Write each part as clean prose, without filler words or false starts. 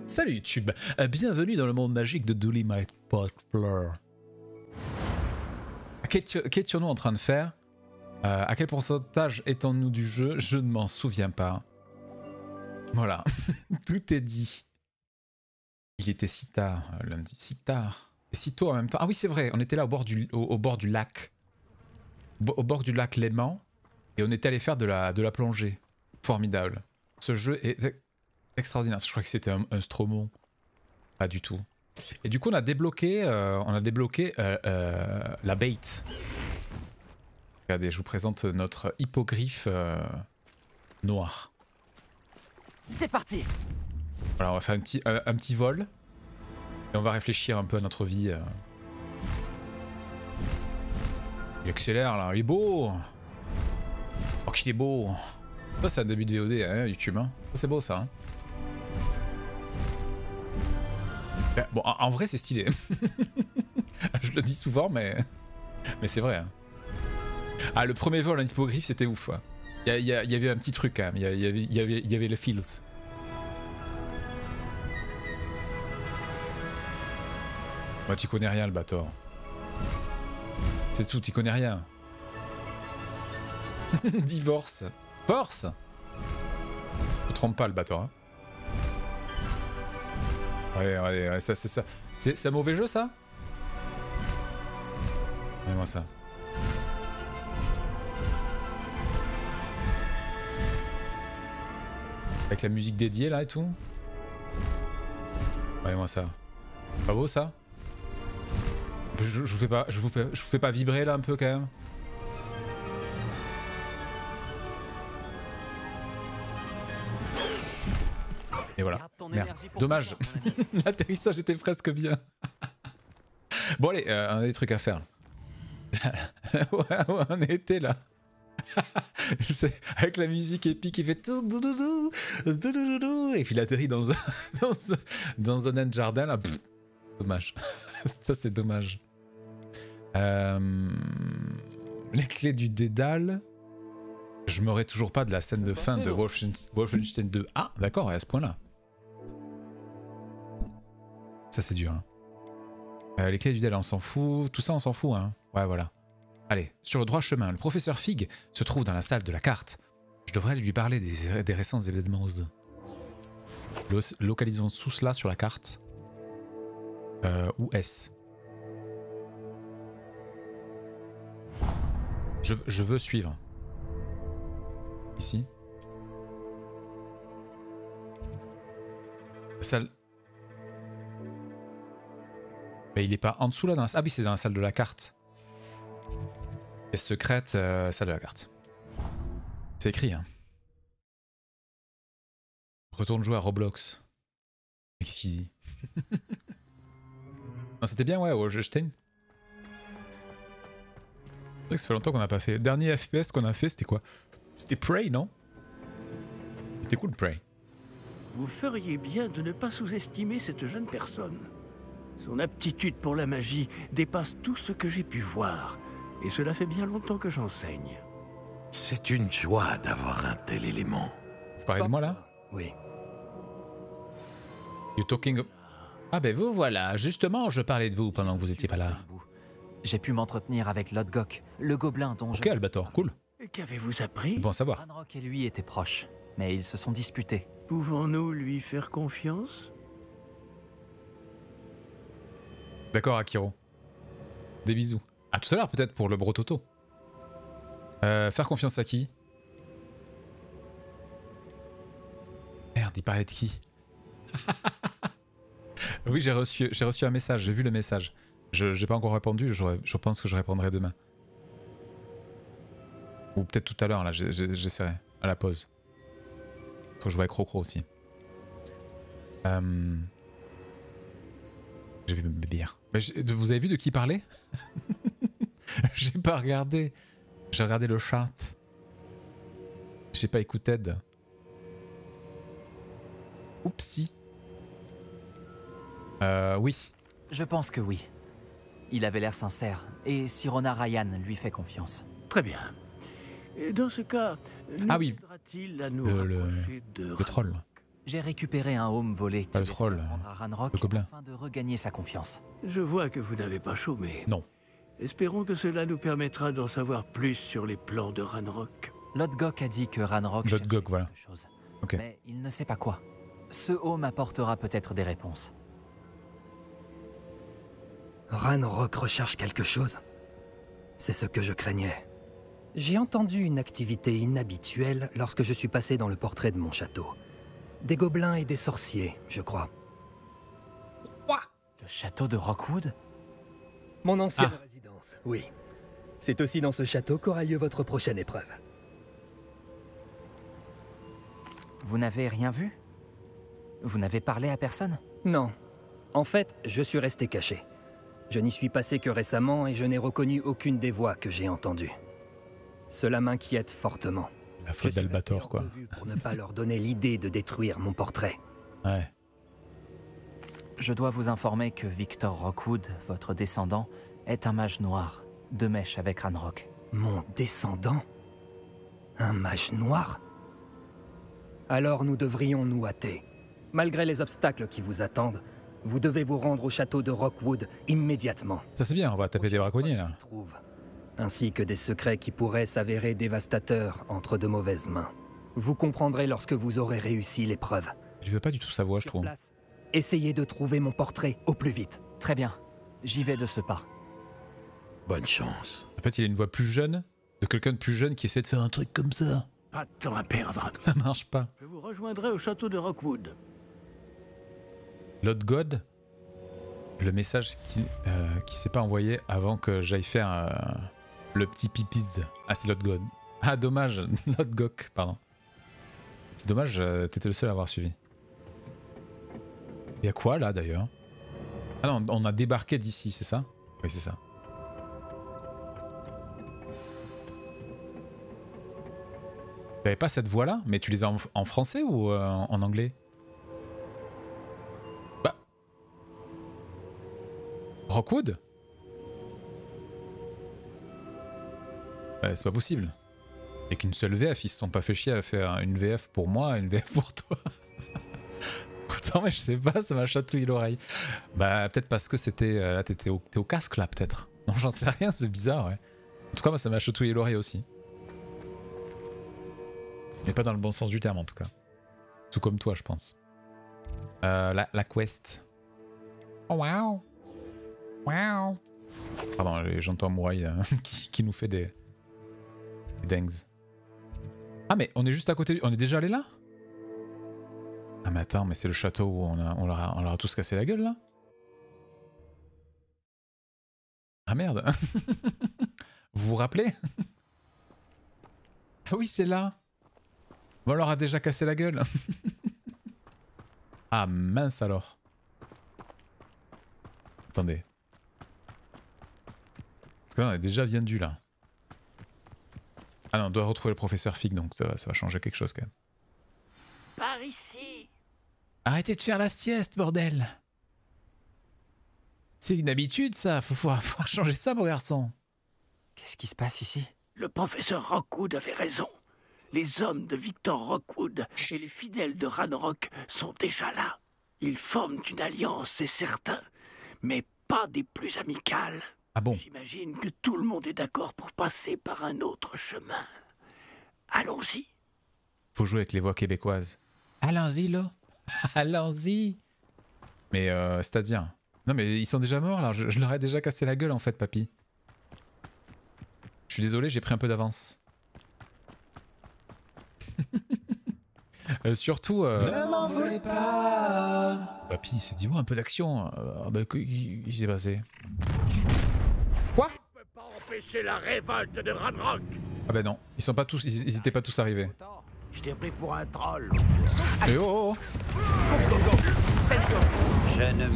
Salut YouTube, bienvenue dans le monde magique de Dooley My Potfleur. Qu'étions-nous en train de faire? À quel pourcentage étons-nous du jeu? Je ne m'en souviens pas. Voilà, tout est dit. Il était si tard, lundi, si tard. Et si tôt en même temps. Ah oui, c'est vrai, on était là au bord du lac. Au bord du lac Léman. Et on était allé faire de la plongée. Formidable. Ce jeu est extraordinaire. Je crois que c'était un Stromon. Pas du tout. Et du coup, on a débloqué la bait. Regardez, je vous présente notre hippogriffe noir. C'est parti. Voilà, on va faire un petit vol. Et on va réfléchir un peu à notre vie. Il accélère là, il est beau. Oh qu'il est beau. Ça c'est un début de VOD, hein, YouTube. Hein. Ça c'est beau ça. Hein. Bon, en vrai c'est stylé. Je le dis souvent, mais c'est vrai. Hein. Ah, le premier vol en hippogriffe c'était ouf. Hein. Il y avait un petit truc quand même. Il y avait le feels. Bah, tu connais rien le bateau. C'est tout, tu connais rien. Divorce. Force. Tu te trompes pas le bateau. Hein. Ouais, ça c'est ça. C'est un mauvais jeu ça? Regardez-moi ça. Avec la musique dédiée là et tout. Regardez-moi ça. Pas beau ça? Je vous fais pas vibrer là un peu quand même? Et voilà. Merde. Dommage. L'atterrissage était presque bien. Bon allez, on a des trucs à faire. Ouais, on était là. Avec la musique épique, il fait tout et puis il atterrit dans un nain de jardin là. Pff, dommage. Ça c'est dommage. Les clés du dédale. Je m'aurais toujours pas de la scène de fin de Wolfenstein 2. Ah d'accord, à ce point là. Ça c'est dur. Hein. Les clés du dédale on s'en fout. Tout ça on s'en fout. Hein. Ouais voilà. Allez, sur le droit chemin, le professeur Fig se trouve dans la salle de la carte. Je devrais lui parler des récents événements. Localisons tout cela sur la carte. Où est-ce? Je veux suivre. Ici. La salle... Mais il est pas en dessous là dans la... Ah oui, c'est dans la salle de la carte. Pièce secrète, salle de la carte. C'est écrit, hein. Retourne jouer à Roblox. Qu'est-ce qu'il dit? Non, c'était bien, ouais, Wolfenstein. C'est vrai que ça fait longtemps qu'on n'a pas fait. Le dernier FPS qu'on a fait, c'était quoi? C'était Prey, non? C'était cool, Prey. Vous feriez bien de ne pas sous-estimer cette jeune personne. Son aptitude pour la magie dépasse tout ce que j'ai pu voir. Et cela fait bien longtemps que j'enseigne. C'est une joie d'avoir un tel élément. Vous parlez de moi, là? Oui. You talking... Ah ben vous voilà, justement, je parlais de vous pendant que vous étiez pas là. J'ai pu m'entretenir avec Lodgok, le gobelin dont Ok, Albator, cool. Qu'avez-vous appris? Bon à savoir. Ranrock et lui étaient proches, mais ils se sont disputés. Pouvons-nous lui faire confiance? D'accord, Akiro. Des bisous. À tout à l'heure, peut-être, pour le Brototo. Faire confiance à qui? Merde, il parlait de qui? Oui, j'ai reçu un message, j'ai vu le message. Je n'ai pas encore répondu, je pense que je répondrai demain. Ou peut-être tout à l'heure, là, j'essaierai, à la pause. Faut que je voie avec Crocro aussi. J'ai vu mes bières. Mais vous avez vu de qui il parlait? J'ai pas regardé. J'ai regardé le chat. J'ai pas écouté. Oupsie. Oui. Je pense que oui. Il avait l'air sincère, et Sirona Ryan lui fait confiance. Très bien. Et dans ce cas, Ah oui. aidera-t-il à nous Le rapprocher de troll. Ranrock? J'ai récupéré un home volé Pas le troll, à Ranrock le gobelin. afin de regagner sa confiance. Je vois que vous n'avez pas chômé. Non. Espérons que cela nous permettra d'en savoir plus sur les plans de Ranrock. Lodgok a dit que Ranrock cherchait Lodgok, voilà. quelque chose. Ok. Mais il ne sait pas quoi. Ce home apportera peut-être des réponses. Ranrock recherche quelque chose. C'est ce que je craignais. J'ai entendu une activité inhabituelle lorsque je suis passé dans le portrait de mon château. Des gobelins et des sorciers, je crois. Le château de Rockwood? Mon ancienne résidence, oui. C'est aussi dans ce château qu'aura lieu votre prochaine épreuve. Vous n'avez rien vu? Vous n'avez parlé à personne? Non. En fait, je suis resté caché. Je n'y suis passé que récemment et je n'ai reconnu aucune des voix que j'ai entendues. Cela m'inquiète fortement. La faute d'Albator, quoi. Pour ne pas leur donner l'idée de détruire mon portrait. Ouais. Je dois vous informer que Victor Rockwood, votre descendant, est un mage noir, de mèche avec Ranrock. Mon descendant? Un mage noir? Alors nous devrions nous hâter. Malgré les obstacles qui vous attendent, vous devez vous rendre au château de Rockwood immédiatement. Ça c'est bien, on va taper des braconniers là. Ainsi que des secrets qui pourraient s'avérer dévastateurs entre de mauvaises mains. Vous comprendrez lorsque vous aurez réussi l'épreuve. Je veux pas du tout sa voix, je Sur trouve. place, essayez de trouver mon portrait au plus vite. Très bien, j'y vais de ce pas. Bonne chance. En fait, il a une voix plus jeune, de quelqu'un de plus jeune qui essaie de faire un truc comme ça. Pas de temps à perdre. Ça marche pas. Je vous rejoindrai au château de Rockwood. Lord God, le message qui s'est pas envoyé avant que j'aille faire le petit pipiz. Ah, c'est Lord God. Ah, dommage, Lord Gok, pardon. C'est dommage, t'étais le seul à avoir suivi. Il y a quoi là d'ailleurs? Ah non, on a débarqué d'ici, c'est ça? Oui, c'est ça. Tu n'avais pas cette voix là? Mais tu les as en français ou en anglais? Bah. Rockwood? C'est pas possible. Il n'y a qu'une seule VF, ils se sont pas fait chier à faire une VF pour moi et une VF pour toi. Pourtant, mais je sais pas, ça m'a chatouillé l'oreille. Bah, peut-être parce que c'était. Là, t'es au casque là, peut-être. Non, j'en sais rien, c'est bizarre, ouais. En tout cas, moi, ça m'a chatouillé l'oreille aussi. Mais pas dans le bon sens du terme, en tout cas. Tout comme toi, je pense. La quest. Oh, wow! Wow! Pardon, j'entends Mouaï qui nous fait des dingues. Ah, mais on est juste à côté. On est déjà allé là? Ah, mais attends, mais c'est le château où on leur a tous cassé la gueule là? Ah merde! Vous vous rappelez? Ah oui, c'est là! Bon, on leur a déjà cassé la gueule. Ah mince alors. Attendez. Parce que là on est déjà vendu là. Ah non, on doit retrouver le professeur Fig, donc ça va changer quelque chose quand même. Par ici. Arrêtez de faire la sieste, bordel! C'est une habitude ça, faut changer ça mon garçon. Qu'est-ce qui se passe ici? Le professeur Rockwood avait raison. Les hommes de Victor Rockwood et les fidèles de Ranrock sont déjà là. Ils forment une alliance, c'est certain, mais pas des plus amicales. Ah bon? J'imagine que tout le monde est d'accord pour passer par un autre chemin. Allons-y. Faut jouer avec les voix québécoises. Allons-y là. Allons-y. Mais c'est-à-dire... Non mais ils sont déjà morts là, je leur ai déjà cassé la gueule en fait, papy. Je suis désolé, j'ai pris un peu d'avance. Surtout... Ne m'en voulez pas. Papy, c'est dit moi un peu d'action. Bah, qu'est-ce qui s'est passé? Quoi? Je peux pas empêcher la révolte de Ranrock. Ah bah non, ils sont pas tous, ils étaient pas tous arrivés. Je t'ai pris pour un troll. Eh oh, oh. Je ne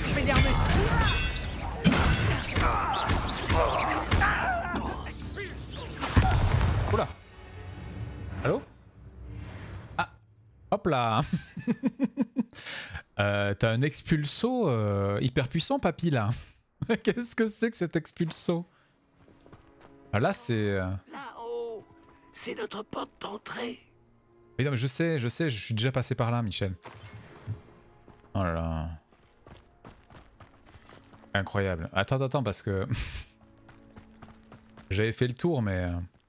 Oula. Allô? Ah, hop là. T'as un expulso hyper puissant, papy, là. Qu'est-ce que c'est que cet expulso? Ah, là, c'est... Là-haut, c'est notre porte d'entrée. Oui, non, mais je sais, je suis déjà passé par là, Michel. Oh là là. Incroyable. Attends, parce que... J'avais fait le tour, mais...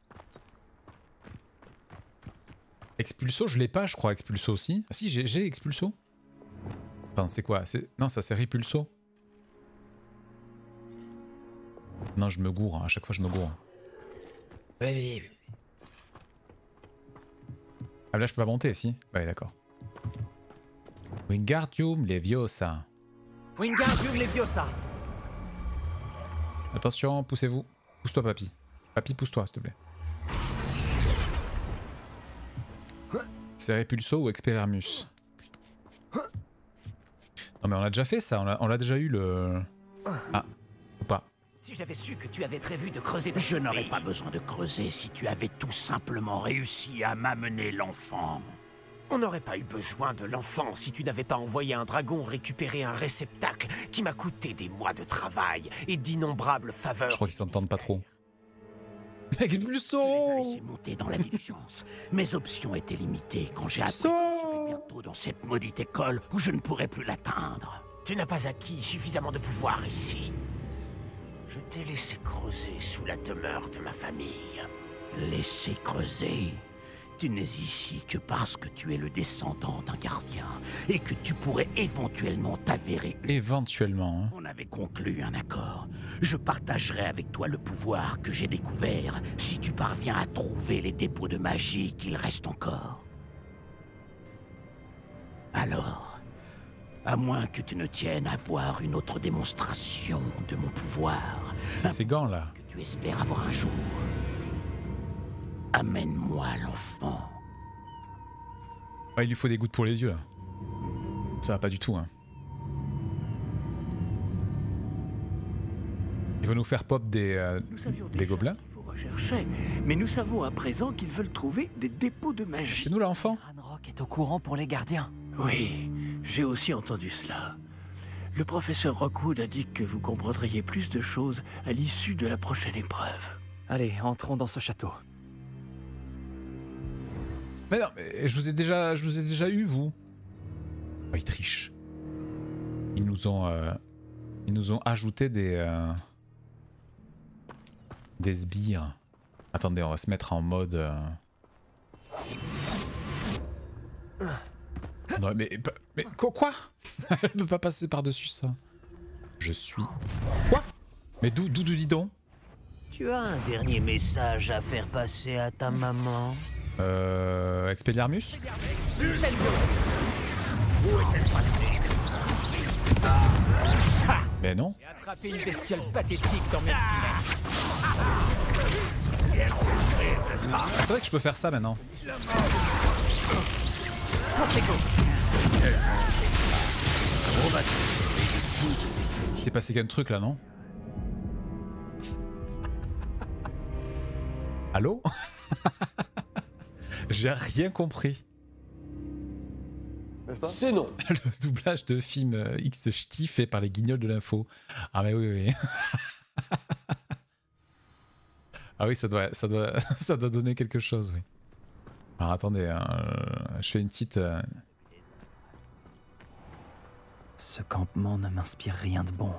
Expulso, je l'ai pas, je crois, Expulso aussi. Ah si, j'ai Expulso. Attends, c'est quoi? Non, ça c'est Repulso. Non, je me gourre, hein. À chaque fois je me gourre. Oui. Ah là, je peux pas monter, si? Ouais, d'accord. Wingardium Leviosa. Wingardium Leviosa. Attention, poussez-vous. Pousse-toi, papy. Papy, pousse-toi, s'il te plaît. C'est Repulso ou Expelliarmus? Non mais on a déjà fait ça, on l'a déjà eu le... Ah, ou pas. Si j'avais su que tu avais prévu de creuser... Je n'aurais pas besoin de creuser si tu avais tout simplement réussi à m'amener l'enfant. On n'aurait pas eu besoin de l'enfant si tu n'avais pas envoyé un dragon récupérer un réceptacle qui m'a coûté des mois de travail et d'innombrables faveurs. Je crois qu'ils s'entendent pas trop. Expulso! Tu les as laissés monter dans la diligence. Mes options étaient limitées quand j'ai appris que je serais bientôt dans cette maudite école où je ne pourrais plus l'atteindre. Tu n'as pas acquis suffisamment de pouvoir ici. Je t'ai laissé creuser sous la demeure de ma famille. Laisser creuser? Tu n'es ici que parce que tu es le descendant d'un gardien et que tu pourrais éventuellement t'avérer. Éventuellement. Hein. On avait conclu un accord. Je partagerai avec toi le pouvoir que j'ai découvert si tu parviens à trouver les dépôts de magie qu'il reste encore. Alors, à moins que tu ne tiennes à voir une autre démonstration de mon pouvoir, C'est ces gants là. que tu espères avoir un jour, amène-moi l'enfant. Ouais, il lui faut des gouttes pour les yeux là. Ça va pas du tout hein. Il va nous faire pop des gobelins. Vous recherchez, mais nous savons à présent qu'ils veulent trouver des dépôts de magie. C'est nous là enfant? Ranrock est au courant pour les gardiens. Oui, j'ai aussi entendu cela. Le professeur Rockwood a dit que vous comprendriez plus de choses à l'issue de la prochaine épreuve. Allez, entrons dans ce château. Mais non, mais je vous ai déjà eu vous. Oh, ils trichent. Ils nous ont ajouté des sbires. Attendez, on va se mettre en mode. Non, mais quoi? Elle peut pas passer par-dessus ça. Je suis. Quoi? Mais d'où dis donc? Tu as un dernier message à faire passer à ta maman? Expelliarmus? Mais non. J'ai attrapé une bestiole pathétique dans mes Ah, c'est vrai que je peux faire ça maintenant. Il s'est passé qu'un truc là, non? Allô? J'ai rien compris. C'est non. Le doublage de film X ch'ti fait par les guignols de l'info. Ah mais oui. Ah oui, ça doit donner quelque chose, oui. Alors attendez, hein, je fais une petite... Ce campement ne m'inspire rien de bon.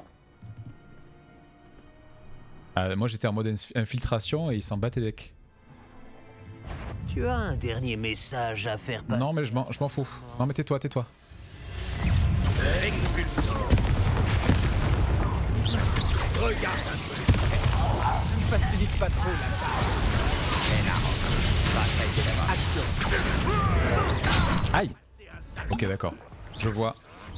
Moi j'étais en mode infiltration et ils s'en battaient les decks. Tu as un dernier message à faire passer? Non mais je m'en fous. Non mais tais-toi. Ne facilite pas trop la tâche. Action. Aïe. Ok d'accord. Je vois.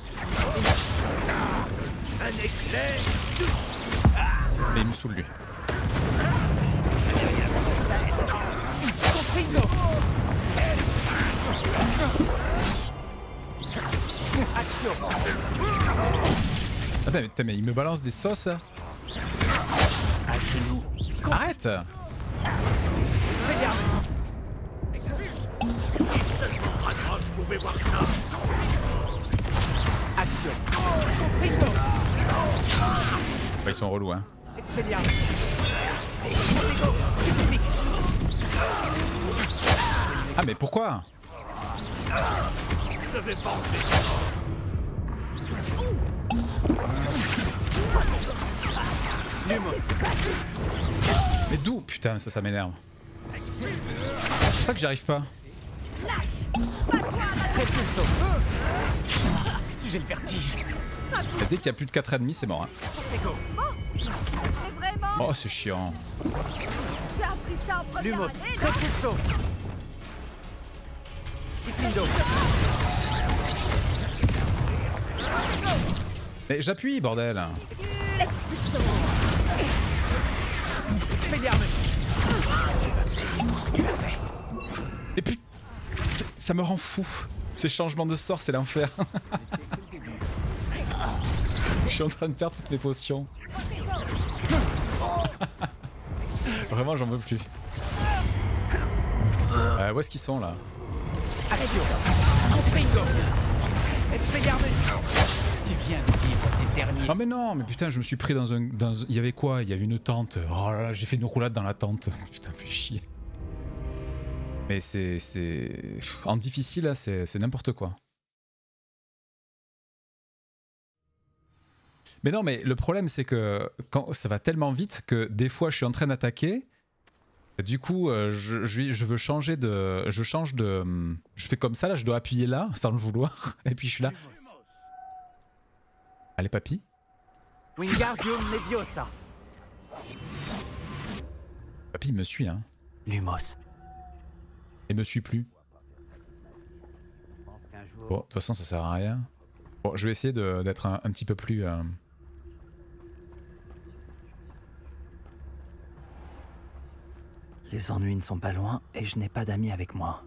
Mais il me saoule lui. Action. Attends mais il me balance des sauces là. À genoux. Arrête. Si seulement Ranrock pouvait voir ça. Action. Bah, ils sont relous hein. Ah mais pourquoi? Je vais penser. Mais d'où? Putain, ça m'énerve. C'est pour ça que j'y arrive pas. J'ai le vertige. Et dès qu'il y a plus de 4 ennemis, c'est mort. Hein. Oh, c'est chiant. Tu as appris ça en première Lumos, année, non? Propulso. Ifindo. Mais j'appuie, bordel. Et putain, ça me rend fou. Ces changements de sort, c'est l'enfer. Je suis en train de perdre toutes mes potions. Vraiment, j'en veux plus. Où est-ce qu'ils sont là? Action. Confringo. Expelliarmus. Tu viens de vivre tes derniers. Ah mais non, mais putain, je me suis pris dans un... Il y avait quoi? Il y avait une tente. Oh là là, j'ai fait une roulade dans la tente. Putain, fais chier. Mais c'est... En difficile, là, c'est n'importe quoi. Mais non, mais le problème, c'est que quand ça va tellement vite que des fois, je suis en train d'attaquer. Du coup, je veux changer de... Je change de... Je fais comme ça, là, je dois appuyer là, sans le vouloir. Et puis je suis là. Allez, papy. Wingardium Leviosa. Papy, il me suit, hein. Lumos. Et me suit plus. Bon, de toute façon, ça sert à rien. Bon, je vais essayer d'être un petit peu plus... Les ennuis ne sont pas loin et je n'ai pas d'amis avec moi.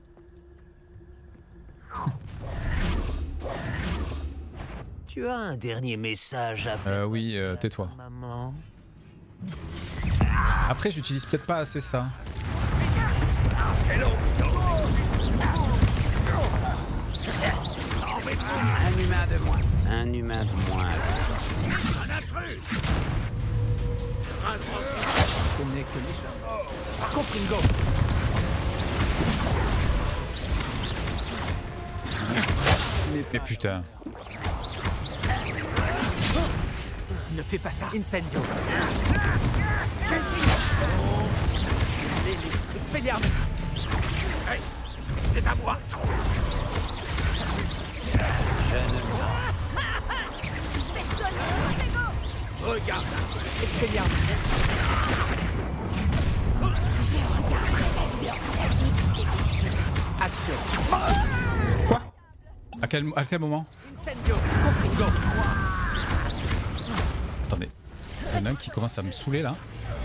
Tu as un dernier message à faire oui, tais-toi. maman. Après, j'utilise peut-être pas assez ça. Un humain de moins. Un humain de moins. Un intrus. Ce n'est que les Confringo. Mais putain. Ne fais pas ça. Incendio. Expelliarmus. Hey, c'est à moi. Regarde. Expelliarmus. Action. Quoi? À quel moment? Incendio. Confringo. Attendez. Il y en a un qui commence à me saouler là.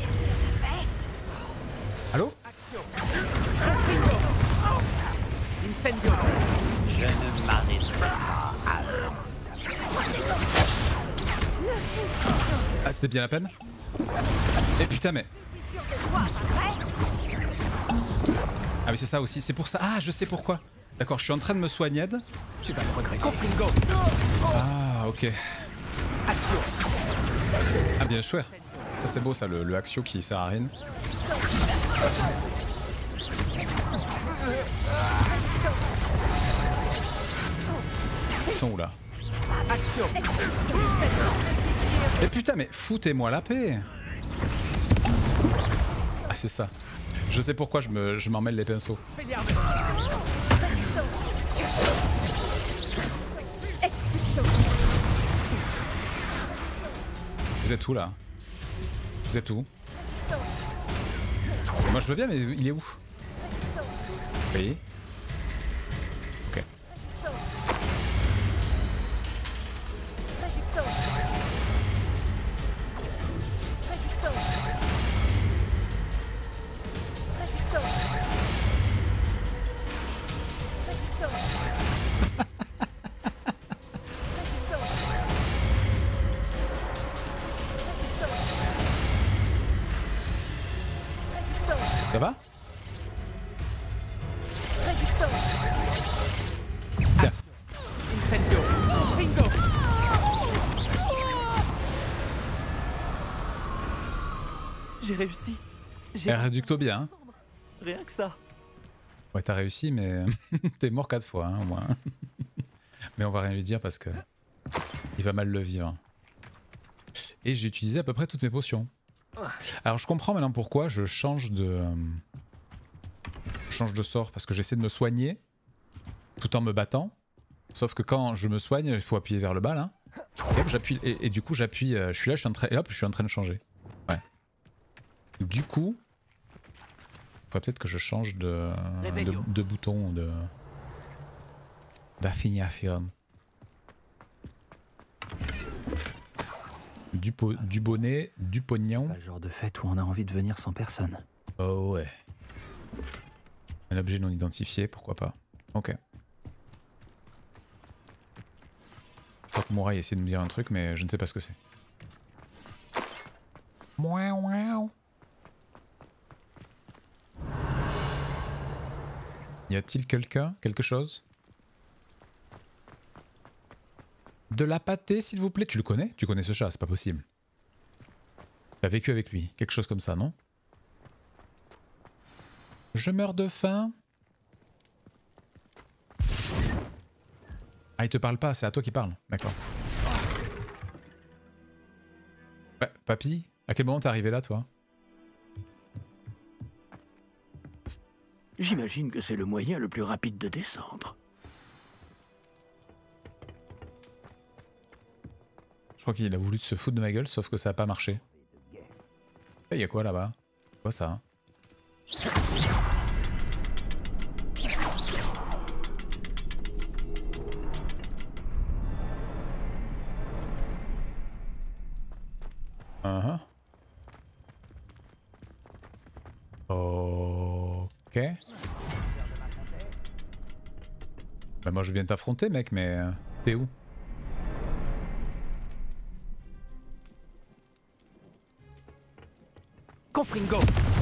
Allô? Action. Confringo. Incendio. Je ne m'arrêterai pas. Ah, c'était bien la peine? Eh putain, mais... Ah mais c'est ça aussi, c'est pour ça. Ah, je sais pourquoi. D'accord, je suis en train de me soigner. Tu vas le regretter. Confringo. Ah, ok. Action. Ah bien sûr. Ça c'est beau ça, le Axio qui sert à rien. Ils sont où là? Action. Eh putain, mais foutez-moi la paix. Ah c'est ça. Je sais pourquoi je m'en mêle les pinceaux. Expelliarmus. Vous êtes où là? Vous êtes où? Moi je veux bien, mais il est où? Oui. Ok. Ça va? Tiens. Incendio. Confringo. J'ai réussi. J'ai Réducto bien. Hein? rien que ça. Ouais, t'as réussi, mais t'es mort 4 fois, hein, au moins. Mais on va rien lui dire parce que il va mal le vivre. Et j'ai utilisé à peu près toutes mes potions. Alors je comprends maintenant pourquoi je change de sort, parce que j'essaie de me soigner tout en me battant. Sauf que quand je me soigne, il faut appuyer vers le bas là. Et hop, j'appuie, et du coup j'appuie, je suis là, je suis en train, et hop, je suis en train de changer. Ouais. Du coup, il faudrait peut-être que je change de bouton, d'affiniation. Du bonnet, du pognon. C'est pas le genre de fête où on a envie de venir sans personne. Oh ouais. Un objet non identifié, pourquoi pas. Ok. Je crois que Mouraï essaie de me dire un truc, mais je ne sais pas ce que c'est. Y a-t-il quelqu'un, quelque chose? De la pâtée, s'il vous plaît. Tu le connais? Tu connais ce chat, c'est pas possible. T'as vécu avec lui, quelque chose comme ça, non? Je meurs de faim. Ah, il te parle pas, c'est à toi qui parle. D'accord. Ouais, papy, à quel moment t'es arrivé là, toi? J'imagine que c'est le moyen le plus rapide de descendre. Je crois qu'il a voulu se foutre de ma gueule, sauf que ça a pas marché. Et y a quoi là-bas? Quoi ça? Ok. Bah moi je viens t'affronter mec, mais t'es où? Confringo.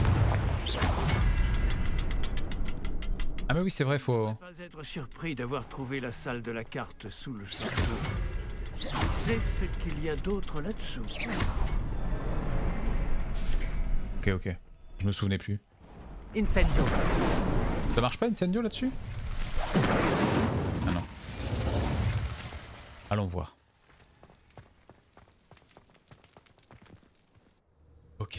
Ah mais oui c'est vrai, faut... Ne pas être surpris d'avoir trouvé la salle de la carte sous le château. C'est ce qu'il y a d'autre là-dessous. Ok ok, je me souvenais plus. Incendio. Ça marche pas Incendio là-dessus? Ah non. Allons voir. Ok.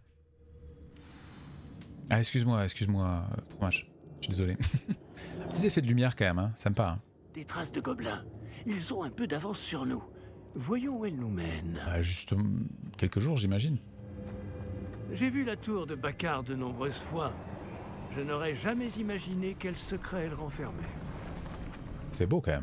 Ah excuse-moi, fromage. Je suis désolé. Petits effets de lumière quand même, hein. Sympa. Hein. Des traces de gobelins. Ils ont un peu d'avance sur nous. Voyons où elles nous mènent. Bah, juste quelques jours j'imagine. J'ai vu la tour de Bacard de nombreuses fois. Je n'aurais jamais imaginé quel secret elle renfermait. C'est beau quand même.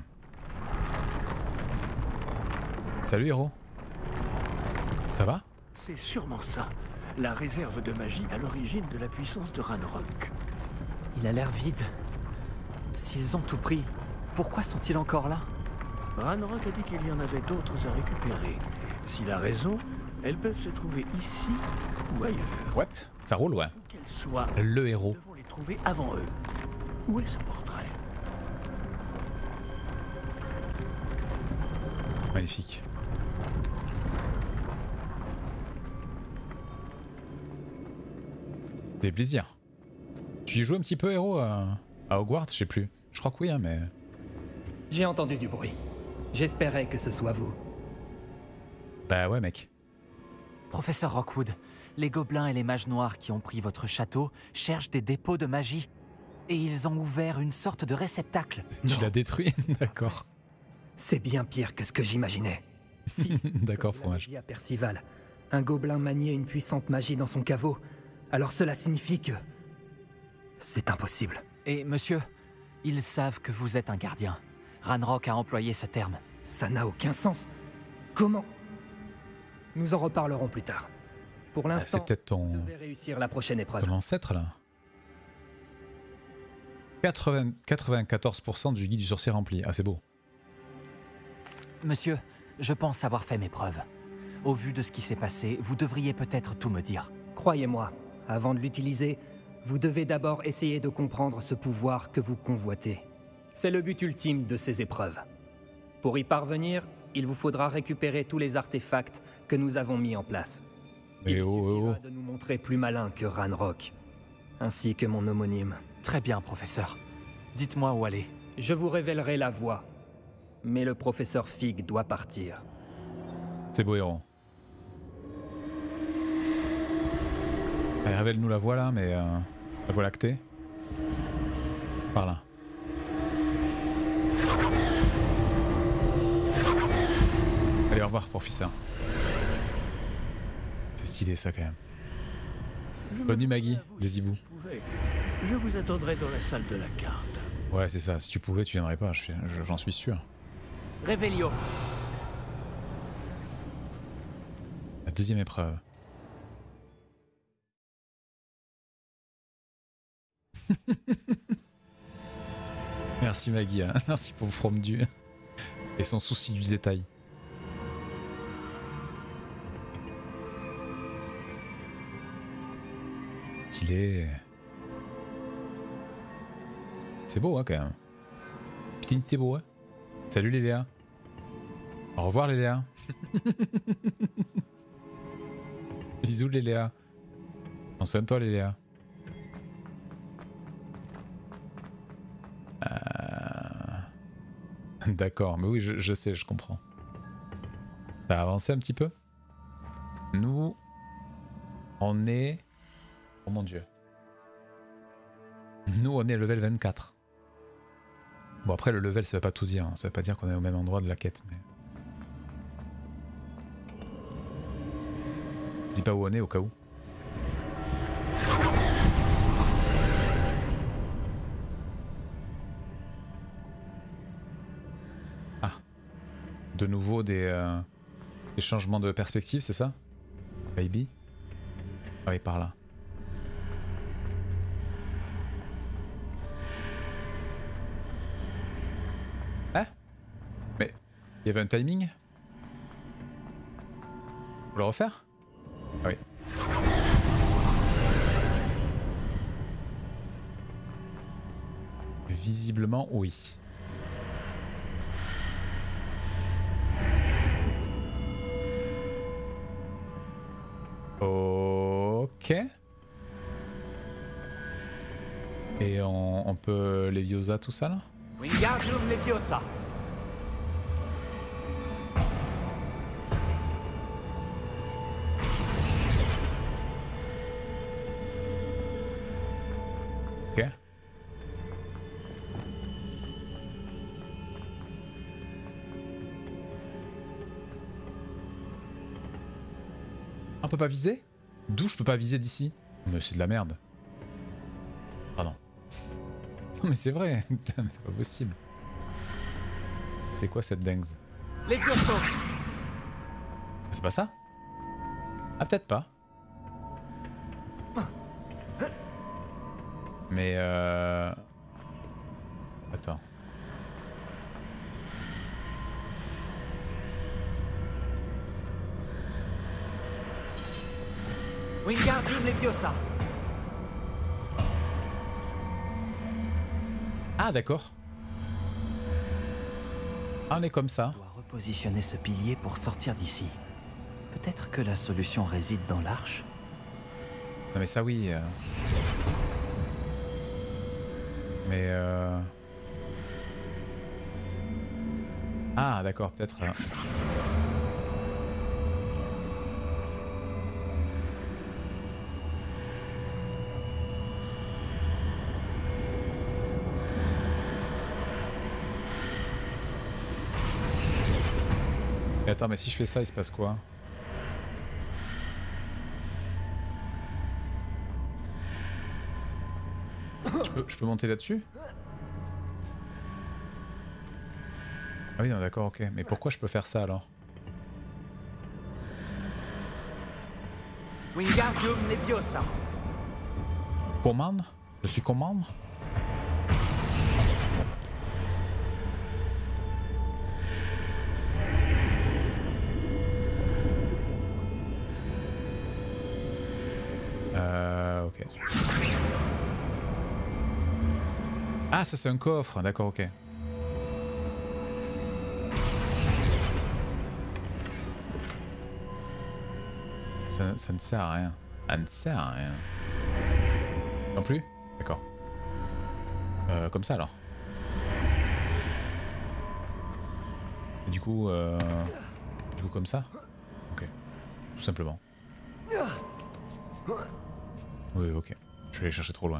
Salut héros. Ça va? C'est sûrement ça. La réserve de magie à l'origine de la puissance de Ranrock. Il a l'air vide. S'ils ont tout pris, pourquoi sont-ils encore là? Ranrock a dit qu'il y en avait d'autres à récupérer. S'il a raison, elles peuvent se trouver ici ou ailleurs. Ouais, ça roule ouais. Où qu'elles soient, le héros. nous devons les trouver avant eux. Où est ce portrait? Magnifique. Des plaisirs. Tu y joues un petit peu héros à Hogwarts, je sais plus. Je crois que oui, hein, mais... J'ai entendu du bruit. J'espérais que ce soit vous. Bah ouais, mec. Professeur Rockwood, les gobelins et les mages noirs qui ont pris votre château cherchent des dépôts de magie. Et ils ont ouvert une sorte de réceptacle. Tu l'as détruit? D'accord. C'est bien pire que ce que j'imaginais. Si, d'accord, comme fromage. l'avait dit à Percival, un gobelin maniait une puissante magie dans son caveau. Alors cela signifie que... c'est impossible. Et monsieur, ils savent que vous êtes un gardien. Ranrock a employé ce terme. Ça n'a aucun sens. Comment? Nous en reparlerons plus tard. Pour l'instant, c'est peut-être je vais réussir la prochaine épreuve. ton ancêtre là. 94% du guide du sorcier rempli. Ah c'est beau. Monsieur, je pense avoir fait mes preuves. Au vu de ce qui s'est passé, vous devriez peut-être tout me dire. Croyez-moi, avant de l'utiliser, vous devez d'abord essayer de comprendre ce pouvoir que vous convoitez. C'est le but ultime de ces épreuves. Pour y parvenir, il vous faudra récupérer tous les artefacts que nous avons mis en place. Il suffira de nous montrer plus malin que Ranrock, ainsi que mon homonyme. Très bien, professeur. Dites-moi où aller. Je vous révélerai la voie. Mais le professeur Fig doit partir. C'est beau héros. Allez, révèle-nous la voie là, mais la voie lactée. Par là. Allez, au revoir, professeur. C'est stylé ça quand même. Bonne nuit Maggie, des hiboux. Je vous attendrai dans la salle de la carte. Ouais, c'est ça. Si tu pouvais, tu viendrais pas. J'en suis sûr. Révélio. La deuxième épreuve. Merci Maggie. Hein. Merci pour From Du et son souci du détail. Stylé. C'est beau hein, quand même. Putain c'est beau hein. Salut Léléa. Au revoir Léléa. Bisous Léléa. Prends soin de toi Léléa. D'accord, mais oui je sais, je comprends. Ça a avancé un petit peu. Nous, on est... Oh mon dieu. Nous, on est level 24. Bon, après, le level, ça veut pas tout dire. Hein. Ça veut pas dire qu'on est au même endroit de la quête. Mais... Je dis pas où on est, au cas où. Ah. De nouveau, des changements de perspective, c'est ça? Baby? Ah oui, par là. Mais il y avait un timing? Faut le refaire? Ah oui. Visiblement, oui. Ok. Et on peut Leviosa tout ça là? Wingardium Leviosa. Ok. On peut pas viser? D'où je peux pas viser d'ici? Mais c'est de la merde. Pardon. Non mais c'est vrai, putain, mais c'est pas possible. C'est quoi cette dingue? Levioso. C'est pas ça? Ah peut-être pas. Mais Attends. Wingardium Leviosa. Ah d'accord. Ah on est comme ça. On doit repositionner ce pilier pour sortir d'ici. Peut-être que la solution réside dans l'arche? Non mais ça oui. Mais Ah d'accord, peut-être... Et attends, mais si je fais ça, il se passe quoi? Je peux monter là-dessus? Ah oui, non, d'accord, ok. Mais pourquoi je peux faire ça alors? Wingardium Leviosa. Commande? Je suis commande? Ok. Ah, ça c'est un coffre, d'accord, ok. Ça ne sert à rien. Ça ne sert à rien. Non plus? D'accord. Comme ça alors. Et du coup comme ça. Ok. Tout simplement. Oui, ok. Je vais aller chercher trop loin.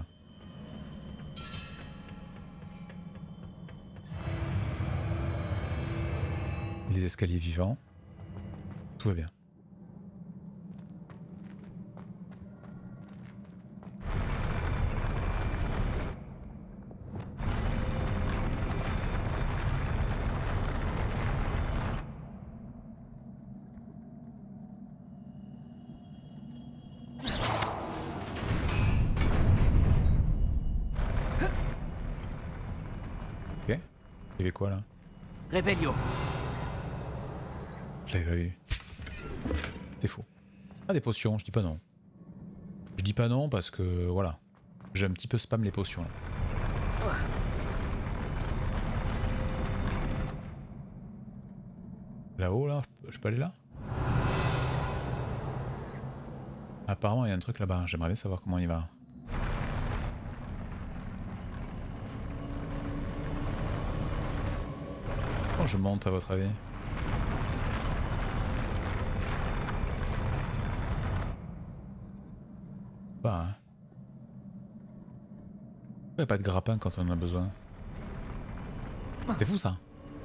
Les escaliers vivants. Tout va bien. Ok. Il y avait quoi là? Revelio. Je l'avais eu. C'est faux. Ah, des potions, je dis pas non. Je dis pas non parce que voilà. J'ai un petit peu spam les potions là. Là-haut là, je peux aller là? Apparemment il y a un truc là-bas, j'aimerais bien savoir comment il va. Comment je monte à votre avis? Pas hein. Il n'y a pas de grappin quand on en a besoin. C'est fou ça.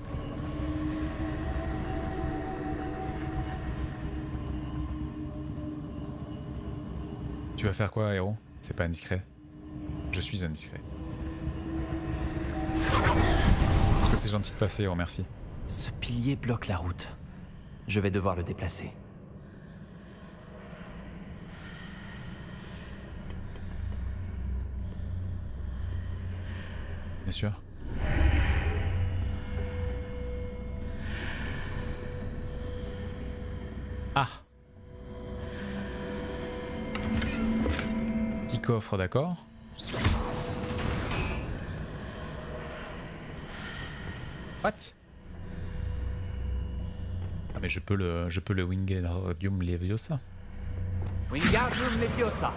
Tu vas faire quoi, héros? C'est pas indiscret. Je suis indiscret. Parce que c'est gentil de passer, héros, merci. Ce pilier bloque la route. Je vais devoir le déplacer. Bien sûr. Ah! Petit coffre, d'accord. What? Ah mais je peux le Wingardium Leviosa. Wingardium Leviosa.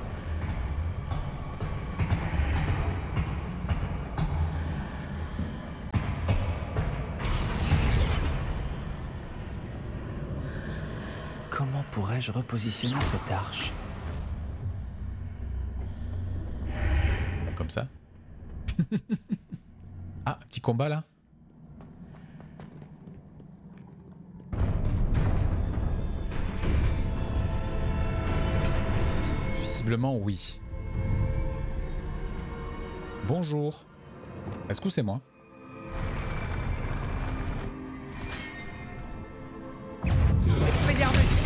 Comment pourrais-je repositionner cette arche? Comme ça. Ah, petit combat là. Visiblement oui. Bonjour. Est-ce que c'est moi? Expelliarmus.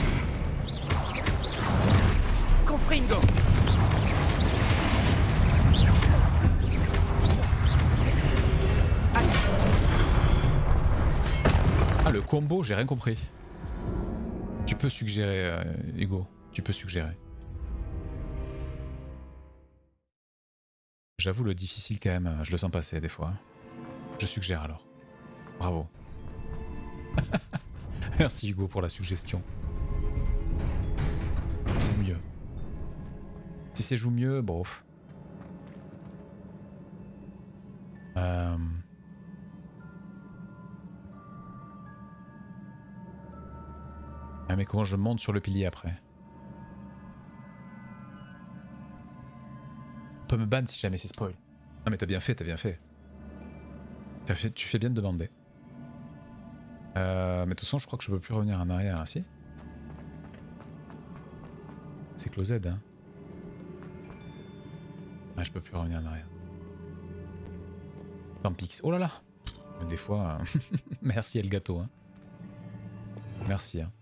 Confringo. Ah, le combo, j'ai rien compris. Tu peux suggérer, Hugo. Tu peux suggérer. J'avoue, le difficile quand même, je le sens passer des fois. Je suggère alors. Bravo. Merci Hugo pour la suggestion. Joue mieux. Si c'est joue mieux, bof. Ah mais comment je monte sur le pilier après? On peut me ban si jamais c'est spoil. Ah mais t'as bien fait, t'as bien fait. Tu fais bien de demander. Mais de toute façon je crois que je peux plus revenir en arrière là, si? C'est closed hein. Ah je peux plus revenir en arrière. Tampix. Oh là là. Des fois... Merci Elgato hein. Merci hein.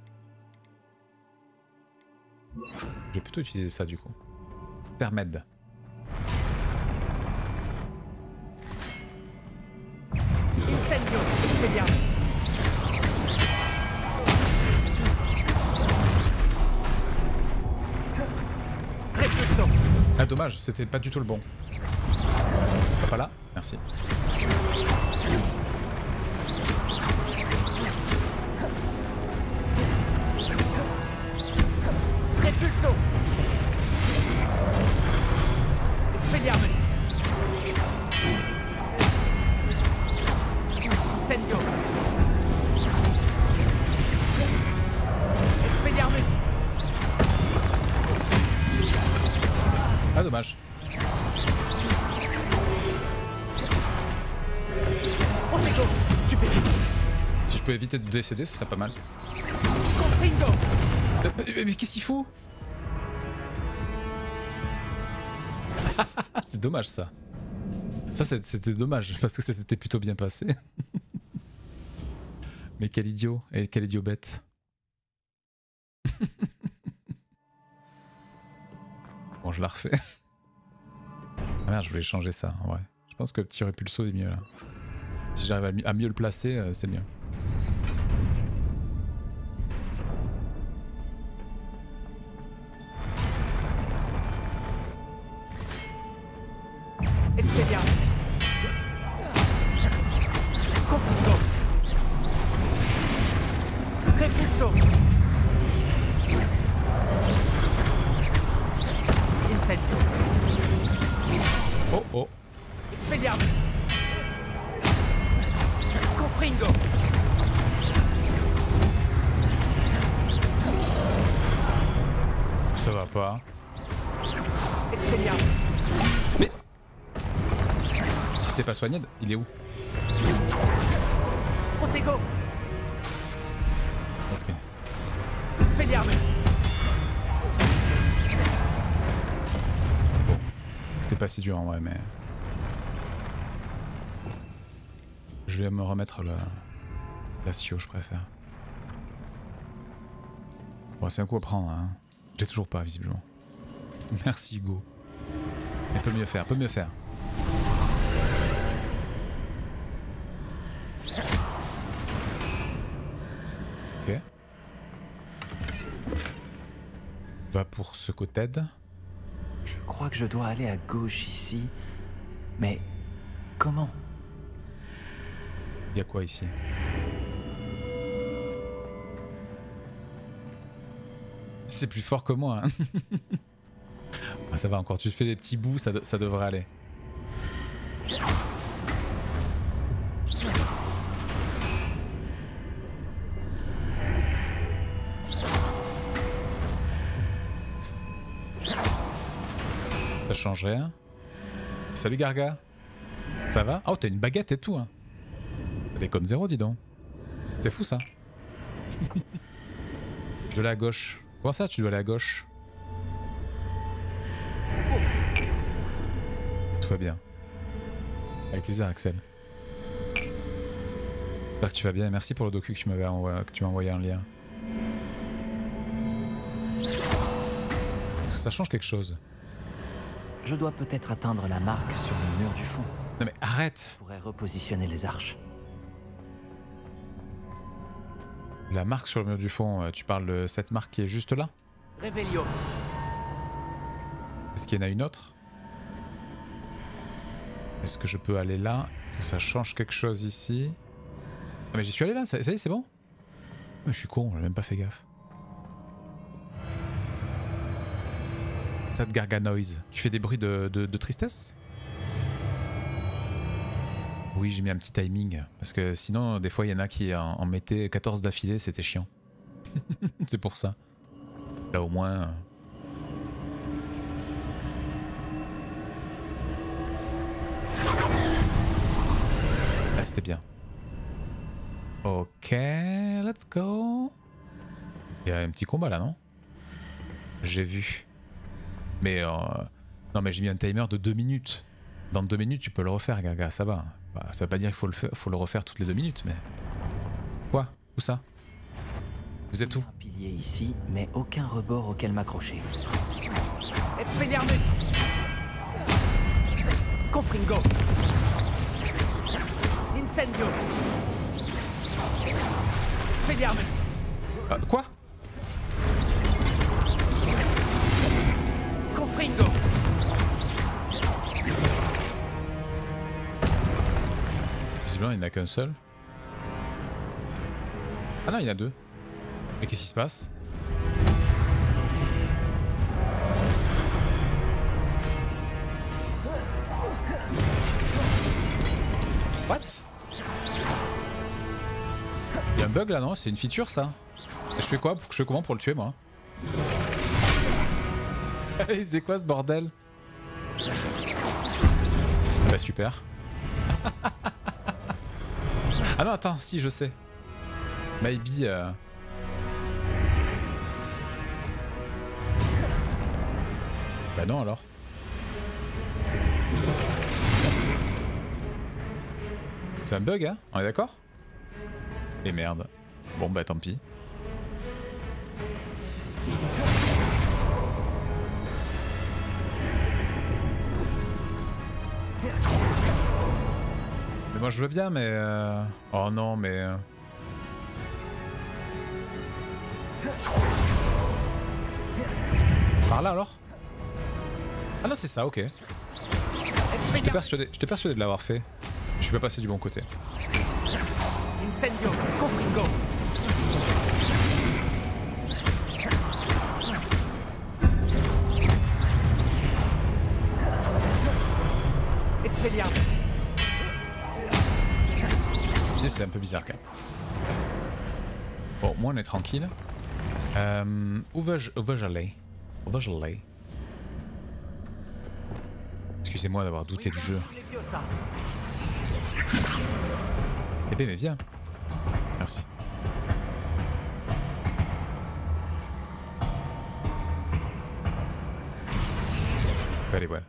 Je vais plutôt utiliser ça du coup. Permed. Incendio. Expelliarmus. Repulso. Ah dommage, c'était pas du tout le bon. Pas là? Merci. Repulso. Expelliarmus. peux éviter de décéder, ce serait pas mal. Mais qu'est-ce qu'il faut? C'est dommage ça. Ça c'était dommage parce que ça s'était plutôt bien passé. Mais quel idiot et quel idiot bête. Bon, je la refais. Ah merde, je voulais changer ça en vrai. Je pense que le petit repulso est mieux là. Si j'arrive à mieux le placer, c'est mieux. Expelliarmus. Confundo. Repulso. Incendio. Oh oh. Expelliarmus. Confringo. Ça va pas. Expelliarmus. Mais si t'es pas soigné, il est où? Protego. Ok. Expelliarmus. Bon. C'était pas si dur en vrai, mais... Je vais me remettre la Sio, je préfère. Bon, c'est un coup à prendre, hein. J'ai toujours pas, visiblement. Merci, Hugo. Mais peut mieux faire, peut mieux faire. Ok. Va pour ce côté. Je crois que je dois aller à gauche ici. Mais comment? Il y a quoi ici? C'est plus fort que moi. Hein. Ah, ça va encore, tu fais des petits bouts, ça devrait aller. Ça change rien. Salut Garga. Ça va? Oh, t'as une baguette et tout. Hein. T'as des codes zéro, dis donc. C'est fou ça. Je dois aller à gauche. Comment ça, tu dois aller à gauche? Tout va bien. Avec plaisir, Axel. J'espère que tu vas bien. Merci pour le docu que tu m'as envoyé en lien. Est-ce que ça change quelque chose? Je dois peut-être atteindre la marque sur le mur du fond. Non mais arrête! Je pourrais repositionner les arches. La marque sur le mur du fond, tu parles de cette marque qui est juste là? Revelio. Est-ce qu'il y en a une autre? Est-ce que je peux aller là? Est-ce que ça change quelque chose ici? Ah mais j'y suis allé là, ça y est, c'est bon? Mais je suis con, j'ai même pas fait gaffe. Sad Garganoise. Tu fais des bruits de tristesse? Oui, j'ai mis un petit timing. Parce que sinon, des fois, il y en a qui en mettaient 14 d'affilée, c'était chiant. C'est pour ça. Là, au moins... Là, c'était bien. Ok, let's go. Il y a un petit combat là, non? J'ai vu. Mais non, mais j'ai mis un timer de 2 minutes. Dans 2 minutes, tu peux le refaire, Gaga, ça va. Bah, ça veut pas dire qu'il faut le refaire toutes les 2 minutes, mais... Quoi? Où ça? Vous êtes où? Un pilier ici, mais aucun rebord auquel m'accrocher. Expelliarmus. Confringo. Incendio. Expelliarmus. Quoi? Confringo. Visiblement, il n'y en a qu'un seul. Ah non, il y en a 2. Mais qu'est-ce qui se passe? What? Il y a un bug là, non? C'est une feature ça? Je fais quoi? Je fais comment pour le tuer moi? C'est quoi ce bordel? Bah super. Ah non, attends, si je sais. Maybe... Bah non alors. C'est un bug, hein? On est d'accord? Et merde. Bon bah tant pis. Mais moi je veux bien, mais... Oh non, mais... Par là alors? Ah non c'est ça, ok. J'étais persuadé de l'avoir fait. Je suis pas passé du bon côté. Incendio, confringo. Expelliarmus. C'est un peu bizarre quand même. Bon, moi on est tranquille. Où vais-je aller? Excusez-moi d'avoir douté du jeu. Eh ben mais viens. Merci. Allez voilà.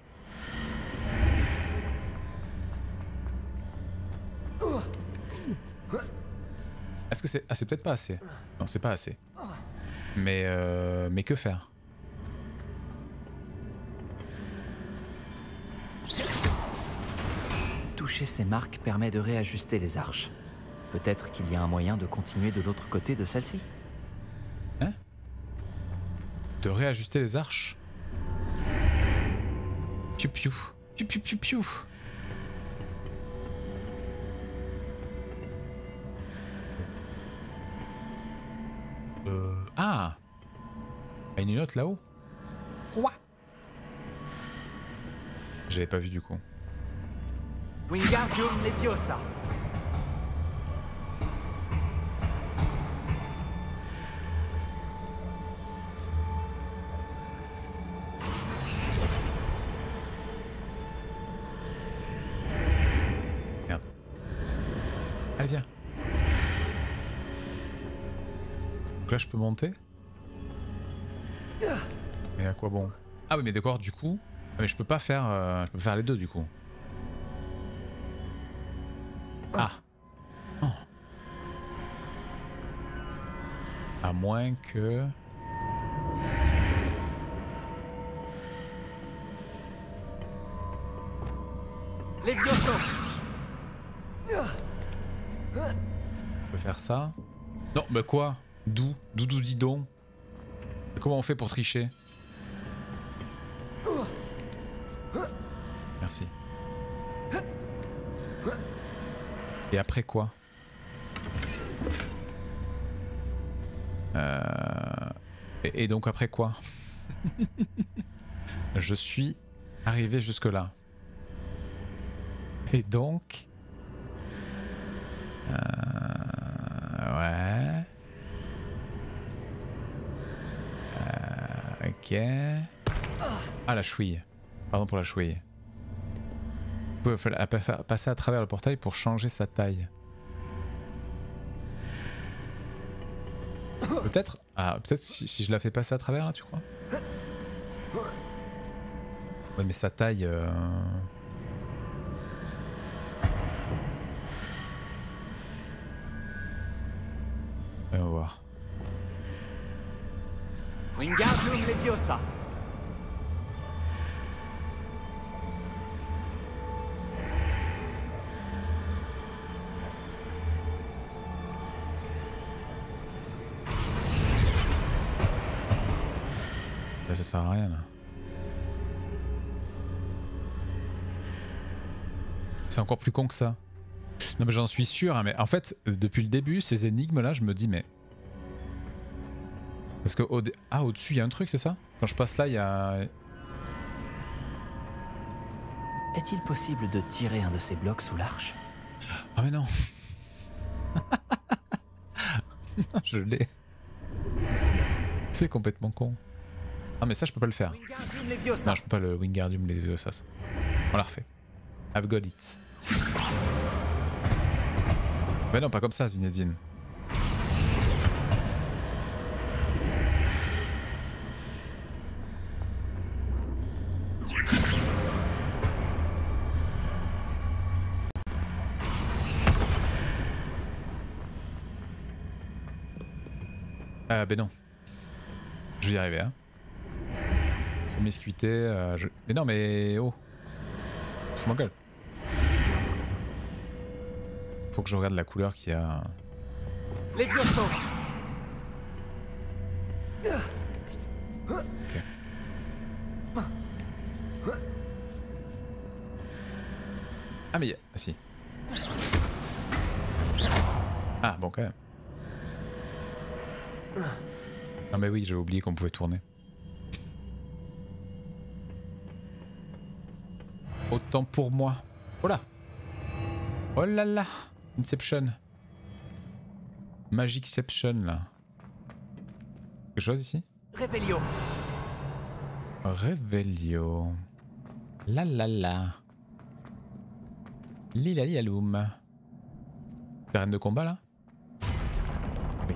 Est-ce que c'est... Ah c'est peut-être pas assez. Non c'est pas assez. Mais que faire? Toucher ces marques permet de réajuster les arches. Peut-être qu'il y a un moyen de continuer de l'autre côté de celle-ci. Hein? De réajuster les arches? Piou piou. Piou piou piou piou. Ah! Il y a une note là-haut? Quoi? J'avais pas vu du coup. Wingardium Leviosa. Merde. Allez viens. Donc là je peux monter? Mais à quoi bon? Ah oui mais d'accord du coup. Ah, mais je peux pas faire. Je peux faire les deux du coup. Ah. Oh. À moins que... Levioso. Je peux faire ça. Non, mais quoi? D'où dis donc. Comment on fait pour tricher? Merci. Et après quoi? Et donc après quoi? Je suis arrivé jusque là. Et donc... ouais... ok... Ah la chouille. Pardon pour la chouille. Vous pouvez passer à travers le portail pour changer sa taille. Peut-être... Ah, peut-être si je la fais passer à travers là, tu crois? Ouais, mais sa taille... On va voir. Wingardium Leviosa. Là, ça sert à rien là. C'est encore plus con que ça. Non mais j'en suis sûr, hein, mais en fait, depuis le début, ces énigmes là, je me dis mais... Parce que au-dessus, il y a un truc, c'est ça? Quand je passe là, il y a... Est-il possible de tirer un de ces blocs sous l'arche? Ah mais non. Je l'ai. C'est complètement con. Ah mais ça, je peux pas le faire. Non, je peux pas le Wingardium Leviosa. On l'a refait. I've got it. Mais non, pas comme ça, Zinedine. Ben non. Je vais y arriver, hein. Promiscuité, Mais non, mais... Oh. Fous ma gueule. Faut que je regarde la couleur qu'il y a... Les Vioso. Ok. Ah mais... Ah si. Ah bon quand même. Ah mais oui, j'avais oublié qu'on pouvait tourner. Autant pour moi. Oh là. Oh là là. Inception. Magicception là. Quelque chose ici? Revelio. Revelio. La la la. Lila yaloum. Arène de combat là? Oui.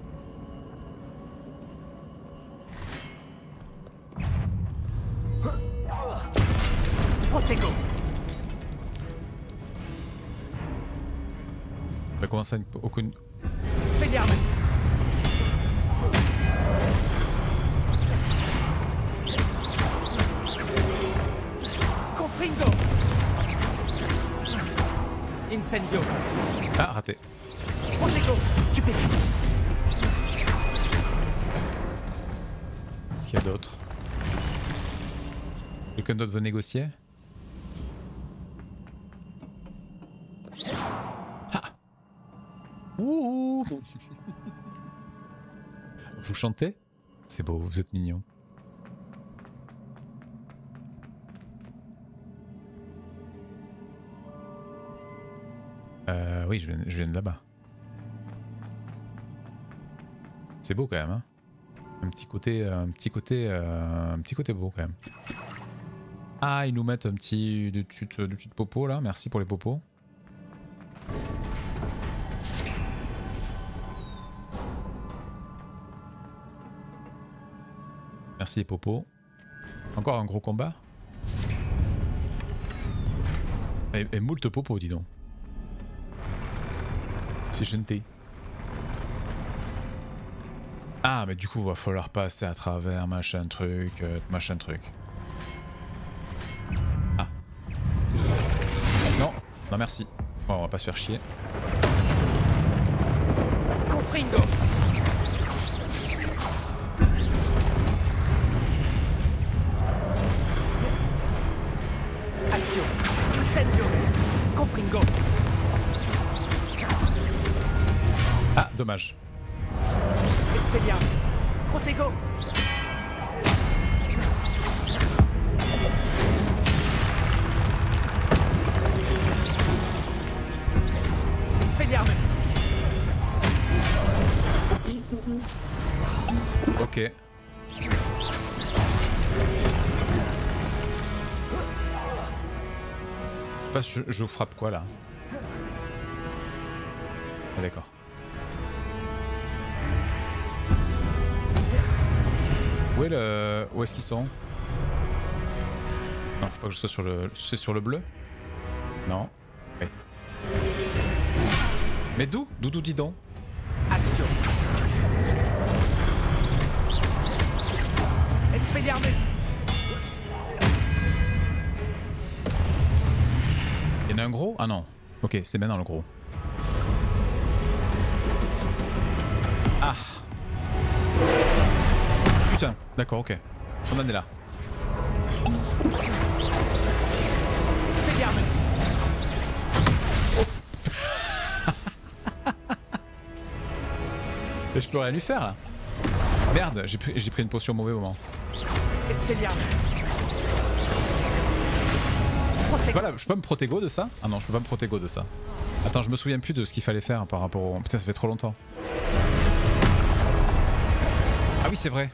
Protego. On va commencer à aucune... Expelliarmus. Confringo. Incendio. Ah, raté. Protego. Stupéfice. Qu'est-ce qu'il y a d'autre? Quelqu'un d'autre veut négocier? Ah. Ouh. Vous chantez? C'est beau, vous êtes mignons. Oui, je viens de là-bas. C'est beau quand même, hein. Un petit côté beau quand même. Ah, ils nous mettent un petit de petites popos là. Merci pour les popos. Merci les popos. Encore un gros combat. Et moult popos, dis donc. C'est gentil. Ah, mais du coup, va falloir passer à travers machin truc. Ah. Non, non merci. Bon, on va pas se faire chier. Confringo. Action. Incendio. Confringo. Ah, dommage. Expelliarmus. Protego. Expelliarmus. Ok. Je vous frappe quoi là? Ah, d'accord. Où est-ce qu'ils sont? Non, faut pas que je sois sur le... C'est sur le bleu? Non. Oui. Mais d'où? D'où dis donc? Action. Expelliarmus. Il y en a un gros? Ah non. Ok, c'est maintenant le gros. Ah. Putain, d'accord, ok. On en est là. Je peux rien lui faire là. Merde, j'ai pris une potion au mauvais moment. Voilà, je peux pas me protégo de ça? Ah non, je peux pas me protégo de ça. Attends, je me souviens plus de ce qu'il fallait faire par rapport au... Putain, ça fait trop longtemps. Ah oui, c'est vrai.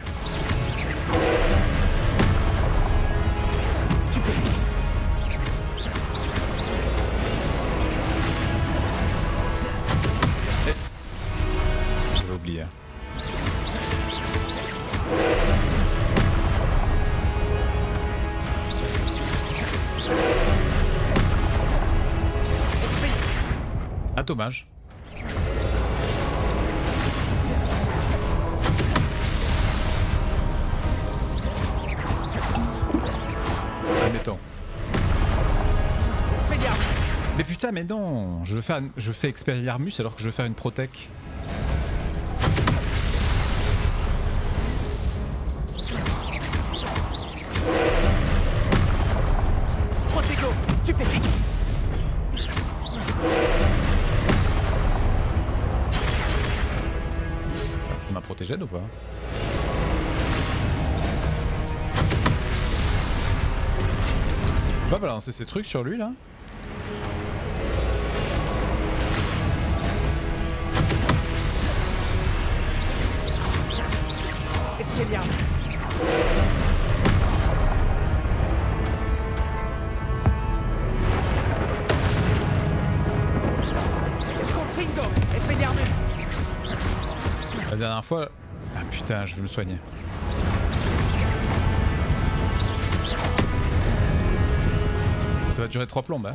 Stupéfice. J'avais oublié. Ah, dommage. putain, mais non, je fais Expelliarmus alors que je veux faire une Protec. Protego, stupéfique. C'est ma protégène ou pas? On va balancer ces trucs sur lui là. Expelliarmus. Confringo, Expelliarmus. La dernière fois... Ah putain, je vais me soigner. Ça va durer 3 plombes, hein.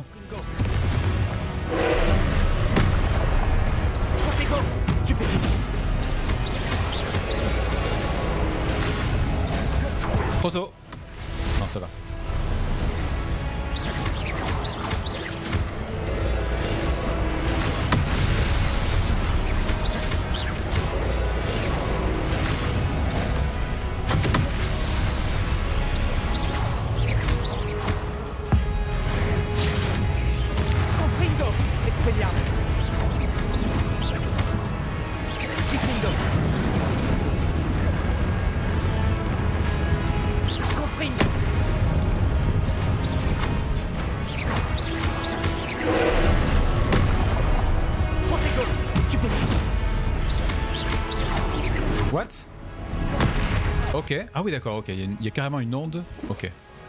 Protego, stupéfique. Proto. Non, ça va. Confringo, Expelliarmus. Confringo. Confringo. Protego, stupéfique. What? Ok. Ah oui, d'accord, ok. Il y a carrément une onde. Ok.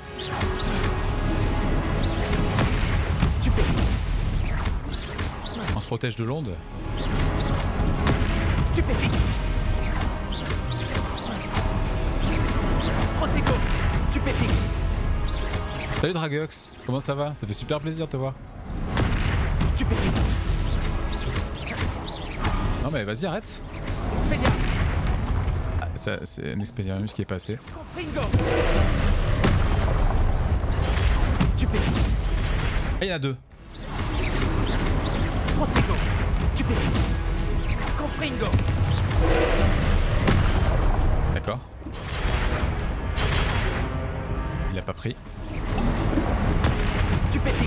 Stupéfique. On se protège de l'onde. Stupéfique. Protego, stupéfique. Salut Dragox, comment ça va? Ça fait super plaisir de te voir. Stupéfique. Non mais vas-y, arrête. Expelliarmus. Ah, c'est un Expelliarmus qui est passé. Confringo. Stupéfique. Ah, il y en a deux. Protego, stupéfique. Confringo. D'accord. Il a pas pris. Stupéfique.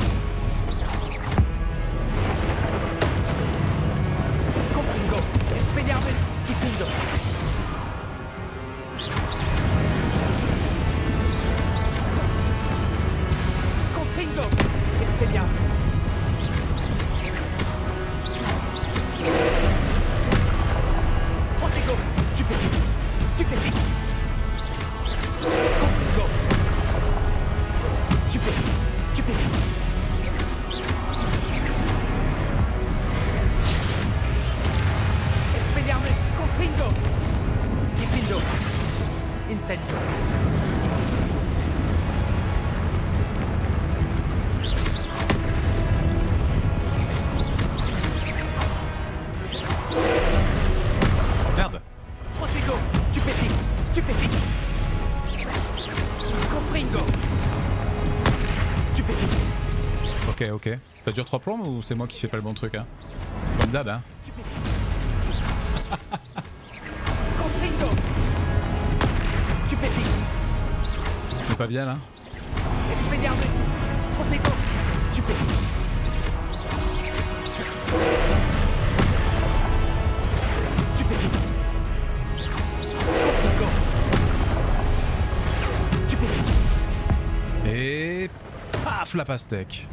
Confringo, Expelliarmus, Difundo. Confringo, Expelliarmus. Protego, stupéfique. Stupéfique. Confringo. Stupéfique. Stupéfique. Expelliarmus, Confringo. Difundo. Incendio. Merde. Protego, stupéfique. Stupéfique. Confringo. Stupéfique. Ok, ok. Ça dure 3 plombes ou c'est moi qui fais pas le bon truc, hein? Comme d'hab, hein? Stupéfique. Confringo. Stupéfique. C'est pas bien là? Expelliarmus. Protego. Stupéfique. Stupéfique. Confringo. Stupéfique. Et... Paf, la pastèque.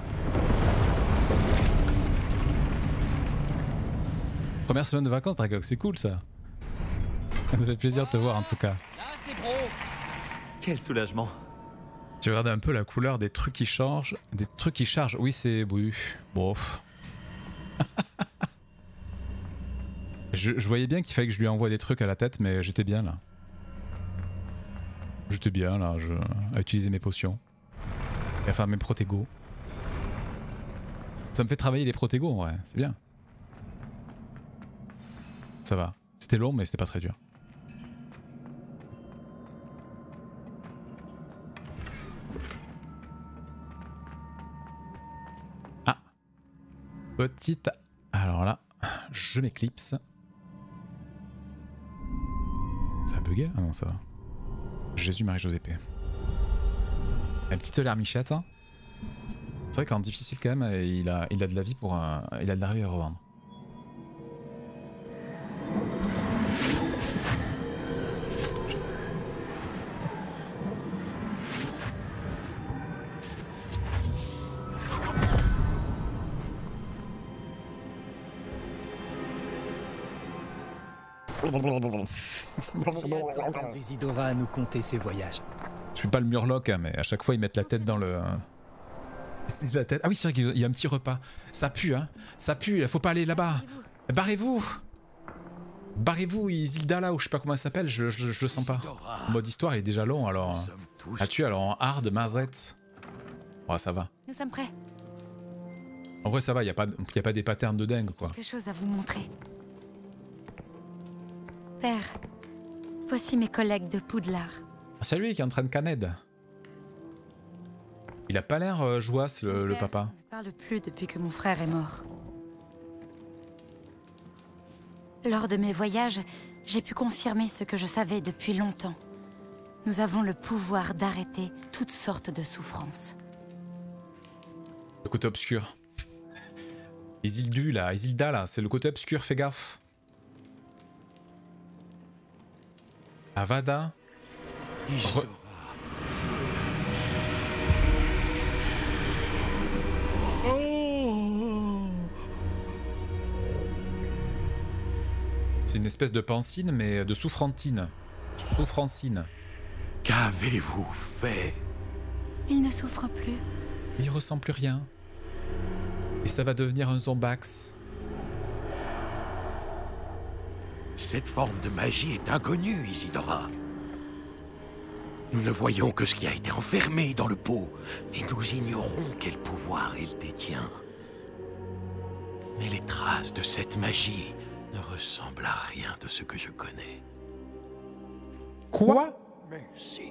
Première semaine de vacances, Dragox, c'est cool ça. Ça fait plaisir de te voir en tout cas. Là, c'est pro. Quel soulagement. Tu regardes un peu la couleur des trucs qui changent, des trucs qui chargent. Oui, c'est... Oui, bof. je voyais bien qu'il fallait que je lui envoie des trucs à la tête, mais j'étais bien là. J'étais bien là, à utiliser mes potions. Et à faire mes protégos. Ça me fait travailler les protégos en vrai, c'est bien. Ça va. C'était long, mais c'était pas très dur. Ah. petite... Alors là, je m'éclipse. Ça a bugué? Ah non, ça va. Jésus, Marie, Josépé. La petite larmichette. Hein. C'est vrai qu'en difficile quand même, il a de la vie pour... il a de la vie à revendre. Isidora à nous conter ses voyages. Je suis pas le murloc, hein, mais à chaque fois ils mettent la tête dans le... La tête... Ah oui, c'est vrai qu'il y a un petit repas. Ça pue, hein. Ça pue, il faut pas aller là-bas. Barrez-vous. Barrez-vous, Isilda là, ou je sais pas comment elle s'appelle, je le sens pas. Le mode histoire il est déjà long, alors... Ah tu alors en hard, mazette. Ouais, ça va. Nous sommes prêts. En vrai, ça va, y a pas des patterns de dingue, quoi. Quelque chose à vous montrer. Père, voici mes collègues de Poudlard. Ah, c'est lui qui est en train de canède. Il a pas l'air jouasse, le papa. Je ne parle plus depuis que mon frère est mort. Lors de mes voyages, j'ai pu confirmer ce que je savais depuis longtemps. Nous avons le pouvoir d'arrêter toutes sortes de souffrances. Le côté obscur. Isilda là, c'est le côté obscur, fais gaffe. Avada. C'est une espèce de pansine, mais de souffrantine. Souffrancine. Qu'avez-vous fait? Il ne souffre plus. Il ressent plus rien. Et ça va devenir un zombax. Cette forme de magie est inconnue, Isidora. Nous ne voyons que ce qui a été enfermé dans le pot, et nous ignorons quel pouvoir il détient. Mais les traces de cette magie ne ressemblent à rien de ce que je connais. Quoi? Merci.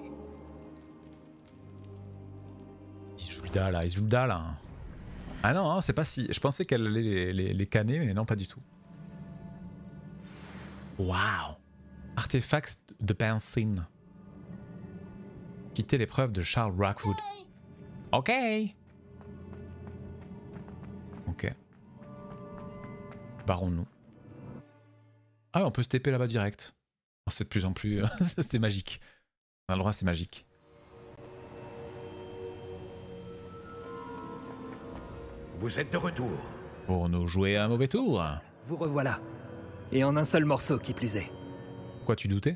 Isilda là. Ah non, hein, c'est pas si... Je pensais qu'elle allait les canner, mais non, pas du tout. Waouh! Artefact de Pansine. Quitter l'épreuve de Charles Rockwood. Ok! Ok. Barrons-nous. Ah, on peut se TP là-bas direct. Oh, c'est de plus en plus... c'est magique. On a le droit, c'est magique. Vous êtes de retour. Pour nous jouer un mauvais tour. Vous revoilà. Et en un seul morceau qui plus est. Quoi, tu doutais?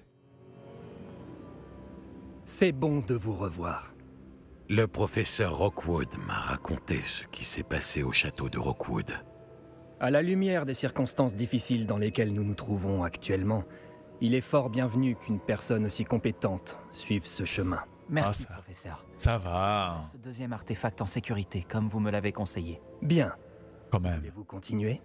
C'est bon de vous revoir. Le professeur Rockwood m'a raconté ce qui s'est passé au château de Rockwood. À la lumière des circonstances difficiles dans lesquelles nous nous trouvons actuellement, il est fort bienvenu qu'une personne aussi compétente suive ce chemin. Merci, professeur. Ça va. Ce deuxième artefact en sécurité, comme vous me l'avez conseillé. Bien. Quand même. Voulez-vous continuer?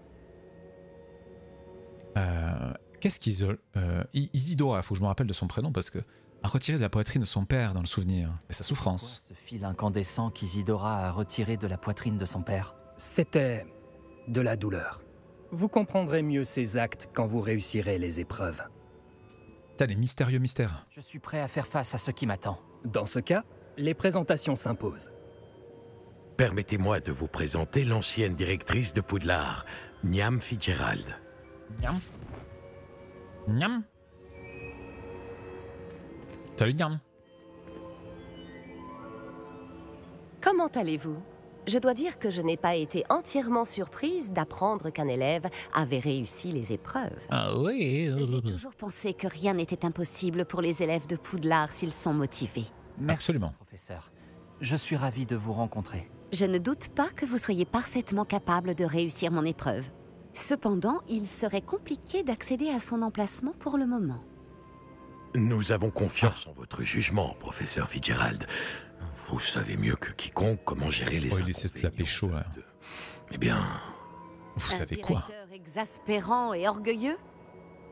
Qu'est-ce qu'Isidora, il faut que je me rappelle de son prénom parce que a retiré de la poitrine de son père dans le souvenir. Et sa souffrance. Ce fil incandescent qu'Isidora a retiré de la poitrine de son père. C'était de la douleur. Vous comprendrez mieux ces actes quand vous réussirez les épreuves. T'as les mystérieux mystères. Je suis prêt à faire face à ce qui m'attend. Dans ce cas, les présentations s'imposent. Permettez-moi de vous présenter l'ancienne directrice de Poudlard, Niam Fitzgerald. Niam. Niam. Salut Niam. Comment allez-vous? Je dois dire que je n'ai pas été entièrement surprise d'apprendre qu'un élève avait réussi les épreuves. Ah oui. J'ai toujours pensé que rien n'était impossible pour les élèves de Poudlard s'ils sont motivés. Merci, absolument. Professeur. Je suis ravi de vous rencontrer. Je ne doute pas que vous soyez parfaitement capable de réussir mon épreuve. Cependant, il serait compliqué d'accéder à son emplacement pour le moment. Nous avons confiance en votre jugement, professeur Fitzgerald. Vous savez mieux que quiconque comment gérer les il essaie de la pécho, là. Eh bien... Vous savez quoi? Un directeur exaspérant et orgueilleux?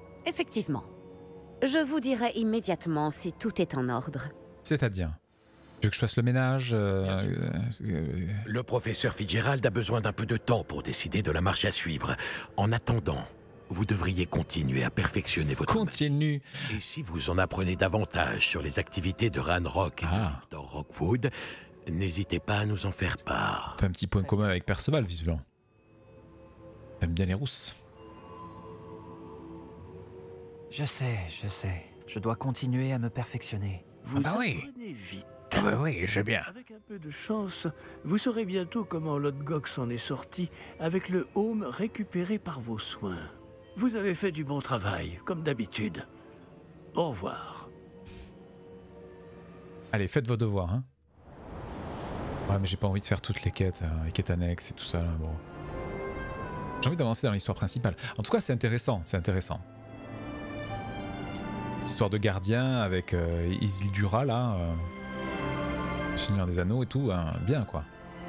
Effectivement. Je vous dirai immédiatement si tout est en ordre. C'est-à-dire? Tu veux que je fasse le ménage Le professeur Fitzgerald a besoin d'un peu de temps pour décider de la marche à suivre. En attendant, vous devriez continuer à perfectionner votre Continue. magie. Et si vous en apprenez davantage sur les activités de Ranrock et de Victor Rockwood, n'hésitez pas à nous en faire part. T'as un petit point commun avec Perceval, visiblement. T'aimes bien les rousses. Je sais. Je dois continuer à me perfectionner. Vous apprenez vite. Ah bah oui, j'ai bien. Avec un peu de chance, vous saurez bientôt comment Lodgok s'en est sorti avec le home récupéré par vos soins. Vous avez fait du bon travail, comme d'habitude. Au revoir. Allez, faites vos devoirs, hein. Ouais, mais j'ai pas envie de faire toutes les quêtes annexes et tout ça, là, bon. J'ai envie d'avancer dans l'histoire principale. En tout cas, c'est intéressant, Cette histoire de gardien avec Isildura, là... Seigneur des Anneaux et tout, hein, bien quoi.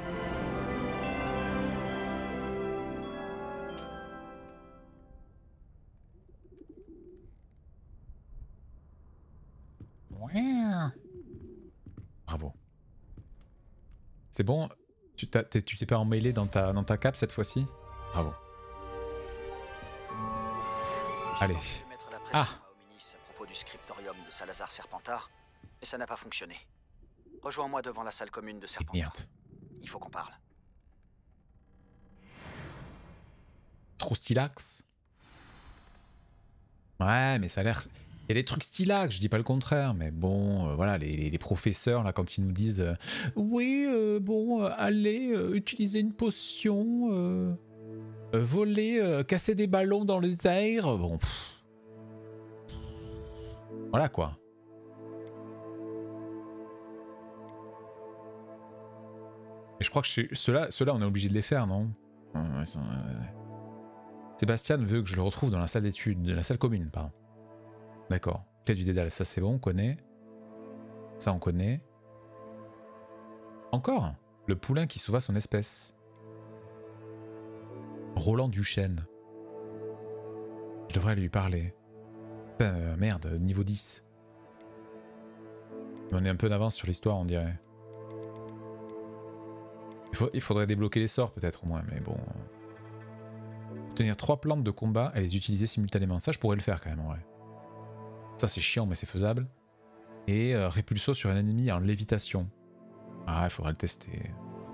Bravo. C'est bon, tu t'es pas emmêlé dans ta cape cette fois-ci? Bravo. Allez. Ah! À propos du scriptorium de Salazar Serpentard, mais ça n'a pas fonctionné. Rejoins-moi devant la salle commune de Serpentard. Merde. Il faut qu'on parle. Trop stylax. Ouais, mais ça a l'air... Il y a des trucs stylax, je dis pas le contraire, mais bon, voilà, les professeurs, là, quand ils nous disent oui, bon, allez, utiliser une potion, voler, casser des ballons dans les airs, bon... Voilà, quoi. Et je crois que ceux-là, on est obligé de les faire, non? Sébastien veut que je le retrouve dans la salle d'études, de la salle commune, pardon. D'accord. Clé du dédale, ça c'est bon, on connaît. Ça on connaît. Encore le poulain qui sauva son espèce. Roland Duchesne. Je devrais lui parler. Merde, niveau 10. On est un peu d'avance sur l'histoire, on dirait. Il faudrait débloquer les sorts peut-être au moins, mais bon... Obtenir 3 plantes de combat et les utiliser simultanément. Ça, je pourrais le faire quand même, en vrai. Ça, c'est chiant, mais c'est faisable. Et répulso sur un ennemi en lévitation. Ah, il faudra le tester.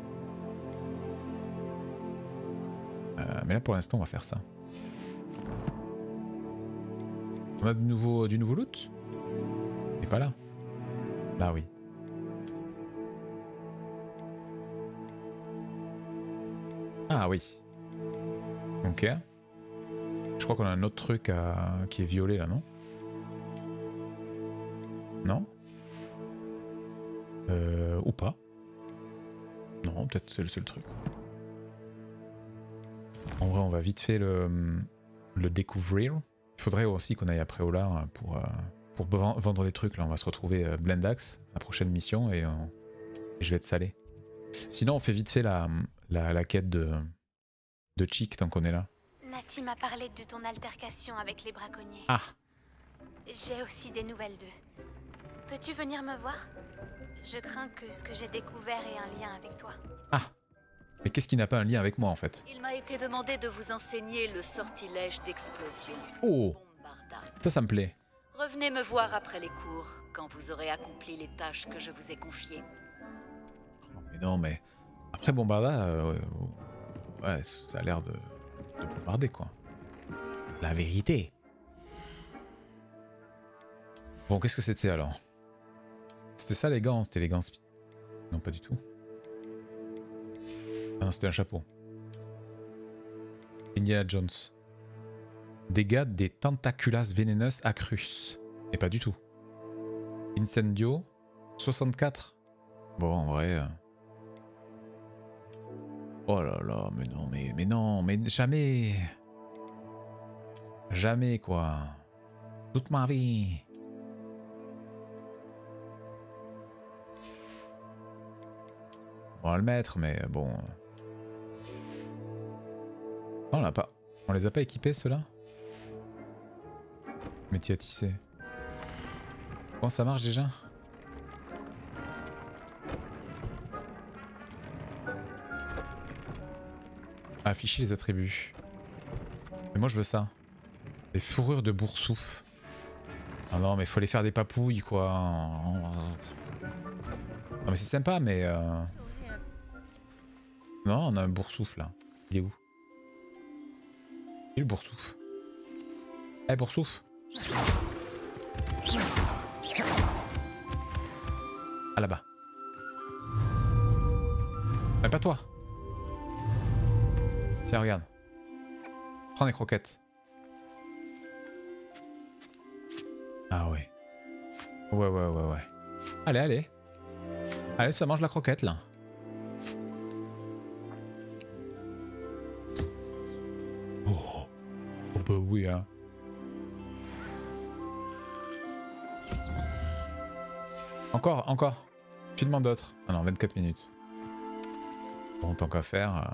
Mais là, pour l'instant, on va faire ça. On a du nouveau loot? Il est pas là. Là, oui. Ah oui. Ok. Je crois qu'on a un autre truc qui est violet là, non? Non? Ou pas? Non, peut-être c'est le seul truc. En vrai, on va vite fait le découvrir. Il faudrait aussi qu'on aille après Olar pour vendre des trucs. Là, on va se retrouver Blendax, la prochaine mission, et je vais être salé. Sinon, on fait vite fait la quête de Chick tant qu'on est là. Nati m'a parlé de ton altercation avec les braconniers. Ah. J'ai aussi des nouvelles d'eux. Peux-tu venir me voir? Je crains que ce que j'ai découvert ait un lien avec toi. Ah. Mais qu'est-ce qui n'a pas un lien avec moi en fait? Il m'a été demandé de vous enseigner le sortilège d'explosion. Oh. Ça me plaît. Revenez me voir après les cours, quand vous aurez accompli les tâches que je vous ai confiées. Mais non, mais... Après Bombarda, ouais, ça a l'air de bombarder, quoi. La vérité. Bon, qu'est-ce que c'était, alors? C'était ça, les gants? C'était les gants speed? Non, pas du tout. Ah non, c'était un chapeau. Indiana Jones. Dégâts des tentaculas vénéneuses accrus. Et pas du tout. Incendio. 64. Bon, en vrai... Oh là là, mais non, mais jamais. Jamais, quoi. Toute ma vie. On va le mettre, mais bon... Non, on l'a pas. On les a pas équipés, ceux-là? Métier à tisser. Comment ça marche déjà? Afficher les attributs. Mais moi je veux ça. Les fourrures de boursouf. Ah non mais faut les faire des papouilles quoi. Non mais c'est sympa mais... Non on a un boursouf là. Il est où? Il est le boursouf. Eh boursouf. Ah là-bas. Mais pas toi. Tiens regarde. Prends des croquettes. Ah ouais. Ouais. Allez. Allez, ça mange la croquette là. Oh bah oui hein. Encore. Filme d'autres. Ah non, 24 minutes. Bon, tant qu'à faire...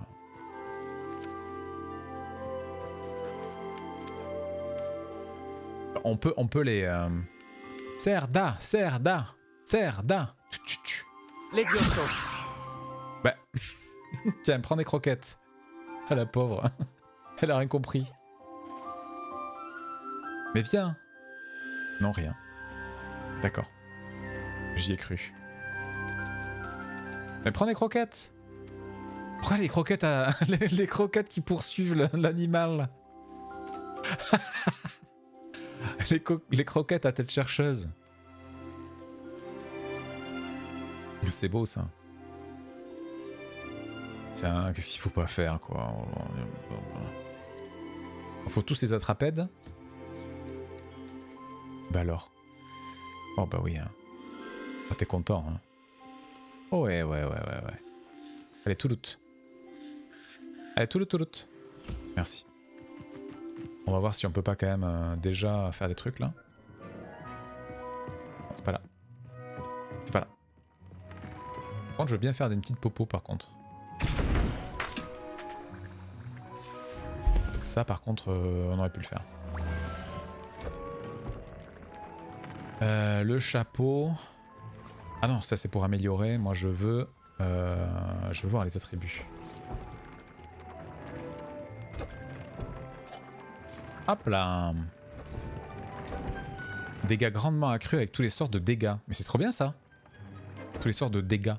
On peut les... Cerda. Les biossons. Bah... Tiens, prends des croquettes. Ah la pauvre. Elle a rien compris. Mais viens. Non, rien. D'accord. J'y ai cru. Mais prends des croquettes. Pourquoi les croquettes les croquettes qui poursuivent l'animal? les croquettes à tête chercheuse. C'est beau ça. Tiens, qu'est-ce qu'il faut pas faire quoi. Faut tous les attrapèdes. Bah alors. Oh bah oui hein. Oh, t'es content hein. Oh ouais. Allez tout loot. Merci. On va voir si on peut pas quand même déjà faire des trucs là. Non, c'est pas là. Par contre je veux bien faire des petites popos par contre. Ça par contre on aurait pu le faire. Le chapeau... Ah non, ça c'est pour améliorer. Moi je veux voir les attributs. Hop là. Dégâts grandement accrus avec tous les sorts de dégâts. Mais c'est trop bien ça. Tous les sorts de dégâts.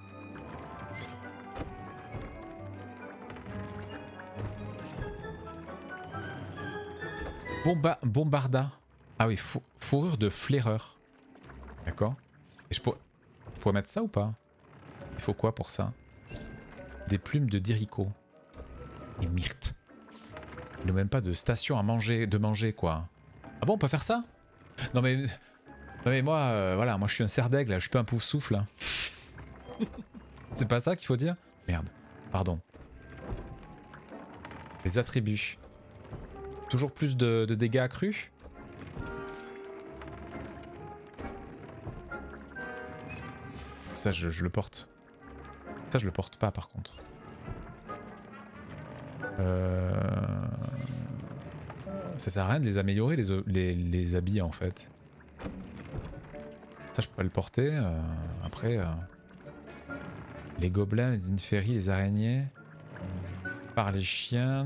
Bombarda. Ah oui, fourrure de flaireur. D'accord. Et je pourrais mettre ça ou pas? Il faut quoi pour ça? Des plumes de diricot. Et myrte. Il n'a même pas de station à manger, quoi. Ah bon, on peut faire ça? Non mais moi, voilà, moi je suis un cerf d'aigle, je suis pas un pouf souffle. Hein. C'est pas ça qu'il faut dire? Merde, pardon. Les attributs. Toujours plus de dégâts accrus? Ça, je le porte. Ça, je le porte pas, par contre. Ça sert à rien de les améliorer, les habits, en fait. Ça, je peux pas le porter. Après... les gobelins, les inféries, les araignées. Par les chiens.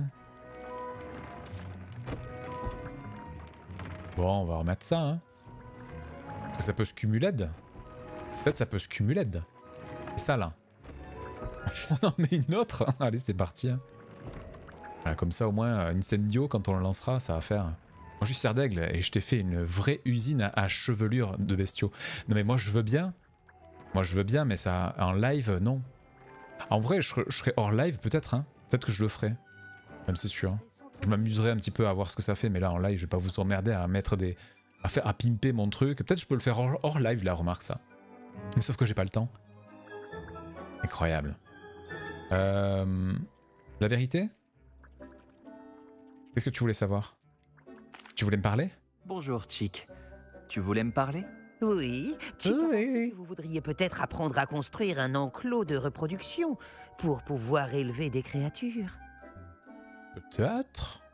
Bon, on va remettre ça, hein. Parce que ça peut se cumuler. Peut-être ça peut se cumuler. C'est ça, là. On en met une autre. Allez, c'est parti. Hein. Voilà, comme ça, au moins, Incendio, quand on le lancera, ça va faire... Moi, je suis cerf d'aigle et je t'ai fait une vraie usine à chevelure de bestiaux. Non, mais moi, je veux bien. Moi, je veux bien, mais ça... En live, non. En vrai, je serais hors live, peut-être. Hein. Peut-être que je le ferai. Même c'est sûr. Hein. Je m'amuserai un petit peu à voir ce que ça fait, mais là, en live, je vais pas vous emmerder à mettre des... à pimper mon truc. Peut-être que je peux le faire hors live, là, remarque ça. Mais sauf que j'ai pas le temps. Incroyable. La vérité? Qu'est-ce que tu voulais savoir? Tu voulais me parler? Bonjour, Chick. Tu voulais me parler? Oui, Chick, vous voudriez peut-être apprendre à construire un enclos de reproduction pour pouvoir élever des créatures. Peut-être.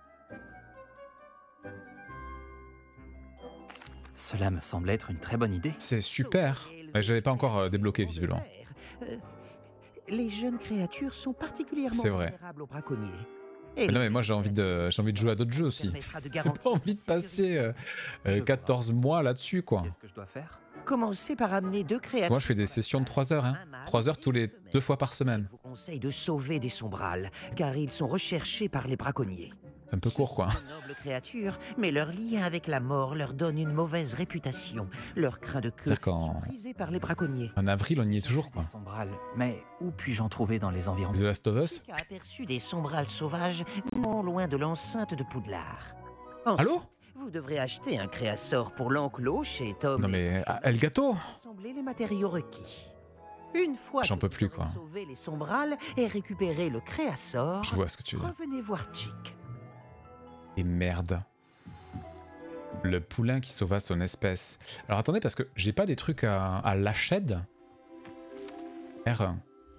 Cela me semble être une très bonne idée. C'est super. Mais j'avais pas encore débloqué, visiblement. les jeunes créatures sont particulièrement vulnérables aux braconniers. Mais non mais moi j'ai envie de jouer à d'autres jeux aussi. J'ai pas envie de passer 14 mois là-dessus quoi. Qu'est-ce que je dois faire? Commencez par amener 2 créatures. Moi je fais des sessions de 3 heures, hein. 3 heures tous les 2 fois par semaine. Je vous conseille de sauver des sombrals, car ils sont recherchés par les braconniers. C'est un peu court quoi. De nobles créatures, mais leur lien avec la mort leur donne une mauvaise réputation. Leurs crins de queue sont prisés par les braconniers. En avril on y est toujours quoi. Sombrals, mais où puis-je en trouver dans les environs? The Last of Us? Qui a aperçu des sombrals sauvages non loin de l'enceinte de Poudlard. Allô? Vous devrez acheter un créassort pour l'enclos chez Tom. Non mais Elgato! Assembler les matériaux requis. Une fois j'en peux plus quoi. Sauver les sombrals et récupérer le créassort. Je vois ce que tu veux. Revenez voir Chick. Et merde. Le poulain qui sauva son espèce. Alors attendez parce que j'ai pas des trucs à Lached. R1.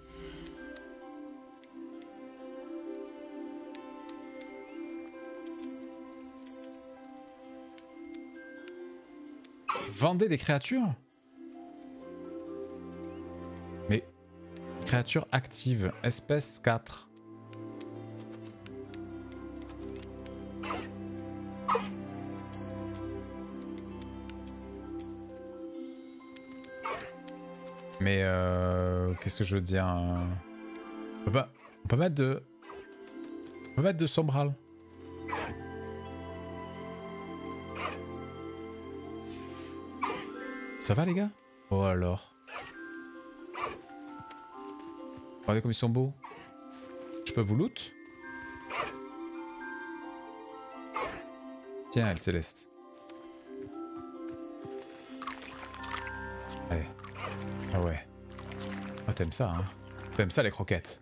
Vendez des créatures? Mais créature active, espèce 4. Mais qu'est-ce que je veux dire? On peut mettre de sombral. Ça va les gars? Oh alors. Regardez comme ils sont beaux. Je peux vous loot? Tiens, elle Céleste. Allez. Ah ouais. Oh t'aimes ça hein? T'aimes ça les croquettes?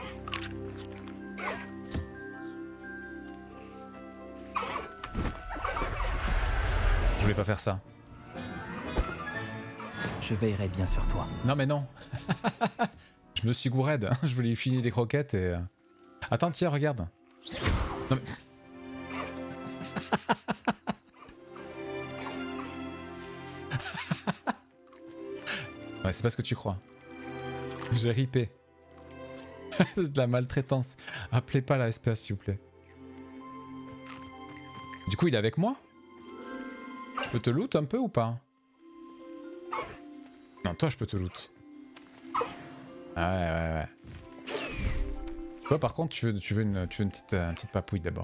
Je voulais pas faire ça. Je veillerai bien sur toi. Non mais non. Je me suis gouré. Je voulais finir des croquettes et... Attends, tiens, regarde. Non mais... Ouais, c'est pas ce que tu crois. J'ai ripé. De la maltraitance. Appelez pas la SPA s'il vous plaît. Du coup, il est avec moi? Je peux te loot un peu ou pas? Non, toi je peux te loot. Ah ouais. Toi par contre tu veux une petite papouille d'abord.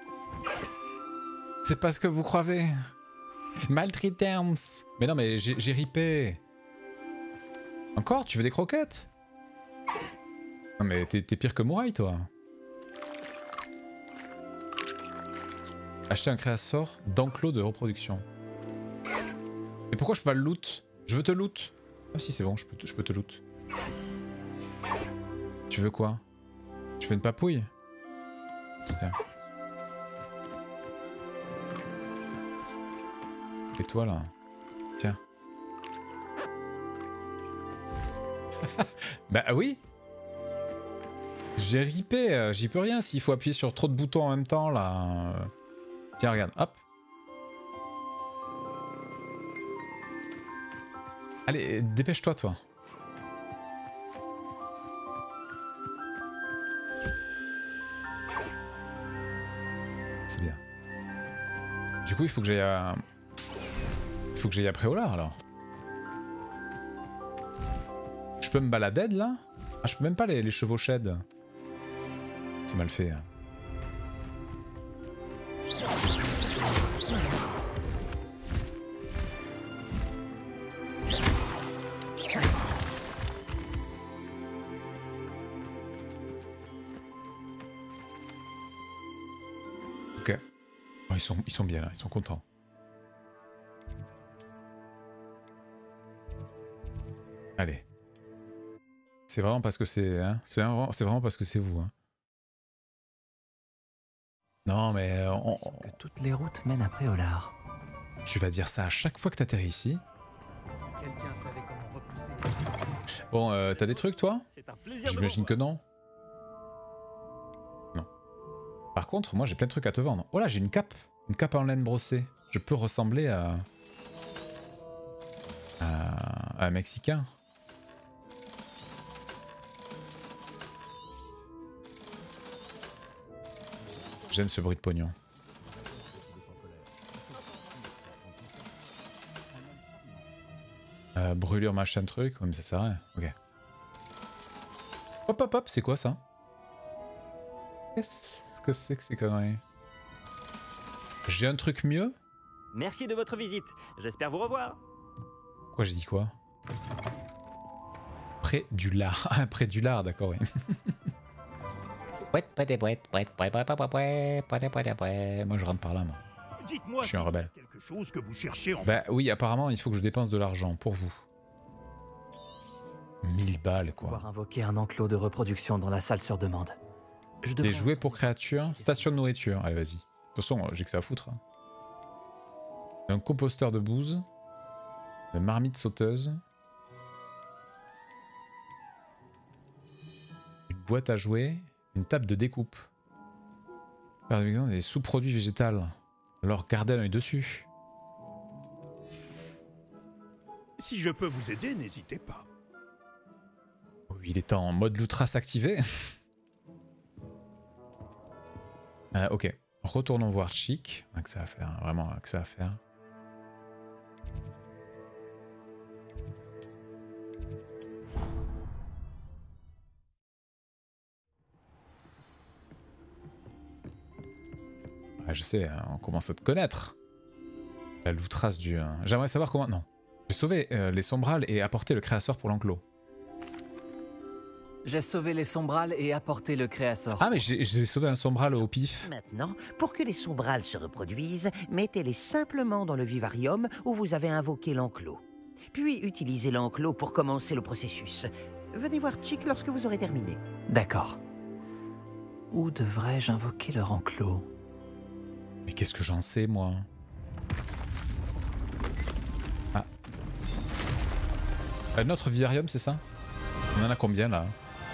C'est pas ce que vous croyez. Maltraitance. Mais non mais j'ai ripé. Encore? Tu veux des croquettes? Non mais t'es pire que Mouraï toi. Acheter un créassort d'enclos de reproduction. Mais pourquoi je peux pas le loot? Je veux te loot. Ah si c'est bon, je peux te loot. Tu veux quoi? Tu veux une papouille? Tiens. Et toi là? Tiens. Bah oui. J'ai ripé, j'y peux rien s'il faut appuyer sur trop de boutons en même temps là. Tiens regarde, hop. Allez, dépêche-toi, toi. C'est bien. Du coup, il faut que j'aille à... Il faut que j'aille à Préolard, alors. Je peux me balader, là? Ah, je peux même pas les chevaux shed. C'est mal fait, hein. Ils sont bien là, ils sont contents. Allez. C'est vraiment parce que c'est... Hein, c'est vraiment parce que c'est vous. Hein. Non mais... Que toutes les routes mènent à Préolard. Tu vas dire ça à chaque fois que t'atterris ici. Bon, t'as des trucs toi? J'imagine que non. Non. Par contre, moi j'ai plein de trucs à te vendre. Oh là, j'ai une cape. Une cape en laine brossée. Je peux ressembler à un Mexicain. J'aime ce bruit de pognon. Brûlure machin truc, oui mais ça sert à rien. Ok. Hop hop hop, c'est quoi ça? Qu'est-ce que c'est que ces conneries? J'ai un truc mieux? Merci de votre visite. J'espère vous revoir. Pourquoi j'ai dit quoi? Près du lard. Ah, près du lard, d'accord, oui. Moi je rentre par là, moi. Dites-moi, je suis un rebelle. Quelque chose que vous cherchez en... Bah oui, apparemment, il faut que je dépense de l'argent pour vous. 1000 balles, quoi. Pouvoir invoquer un enclos de reproduction dans la salle sur demande. Les jouets pour créatures, station de nourriture. Allez, vas-y. De toute façon, j'ai que ça à foutre. Hein. Un composteur de bouse. Une marmite sauteuse. Une boîte à jouets. Une table de découpe. Des sous-produits végétaux. Alors gardez un œil dessus. Si je peux vous aider, n'hésitez pas. Oui, il est en mode loutras activé. Ok. Retournons voir Chic. On a que ça à faire, vraiment que ça à faire. Ouais, je sais, on commence à te connaître. La loutras du... J'aimerais savoir comment... Non. J'ai sauvé les sombrales et apporté le créasseur pour l'enclos. J'ai sauvé les sombrales et apporté le créasseur. Ah mais j'ai sauvé un sombral au pif. Maintenant, pour que les sombrales se reproduisent, mettez-les simplement dans le vivarium où vous avez invoqué l'enclos. Puis utilisez l'enclos pour commencer le processus. Venez voir Chic lorsque vous aurez terminé. D'accord. Où devrais-je invoquer leur enclos? Mais qu'est-ce que j'en sais, moi? Ah. Notre vivarium, c'est ça? On en a combien, là?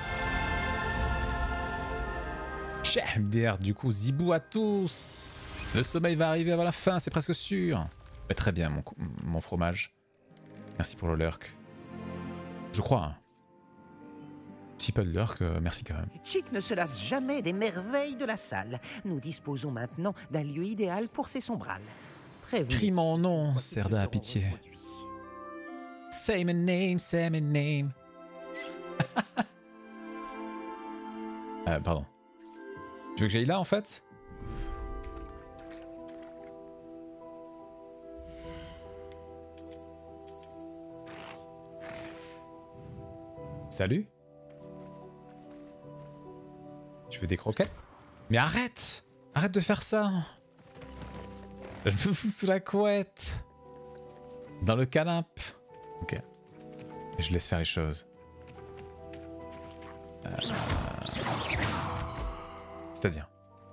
MDR, du coup, zibou à tous. Le sommeil va arriver avant la fin, c'est presque sûr. Mais très bien, mon fromage. Merci pour le lurk. Je crois. Hein. Si pas de lurk, merci quand même. Chic ne se lasse jamais des merveilles de la salle. Nous disposons maintenant d'un lieu idéal pour ces sombrales. Crie mon nom, Serda à pitié. Say my name, say my name. Pardon. Tu veux que j'aille là en fait? Salut? Tu veux des croquettes? Mais arrête! Arrête de faire ça! Je me fous sous la couette! Dans le canapé! Ok. Je laisse faire les choses. C'est-à-dire.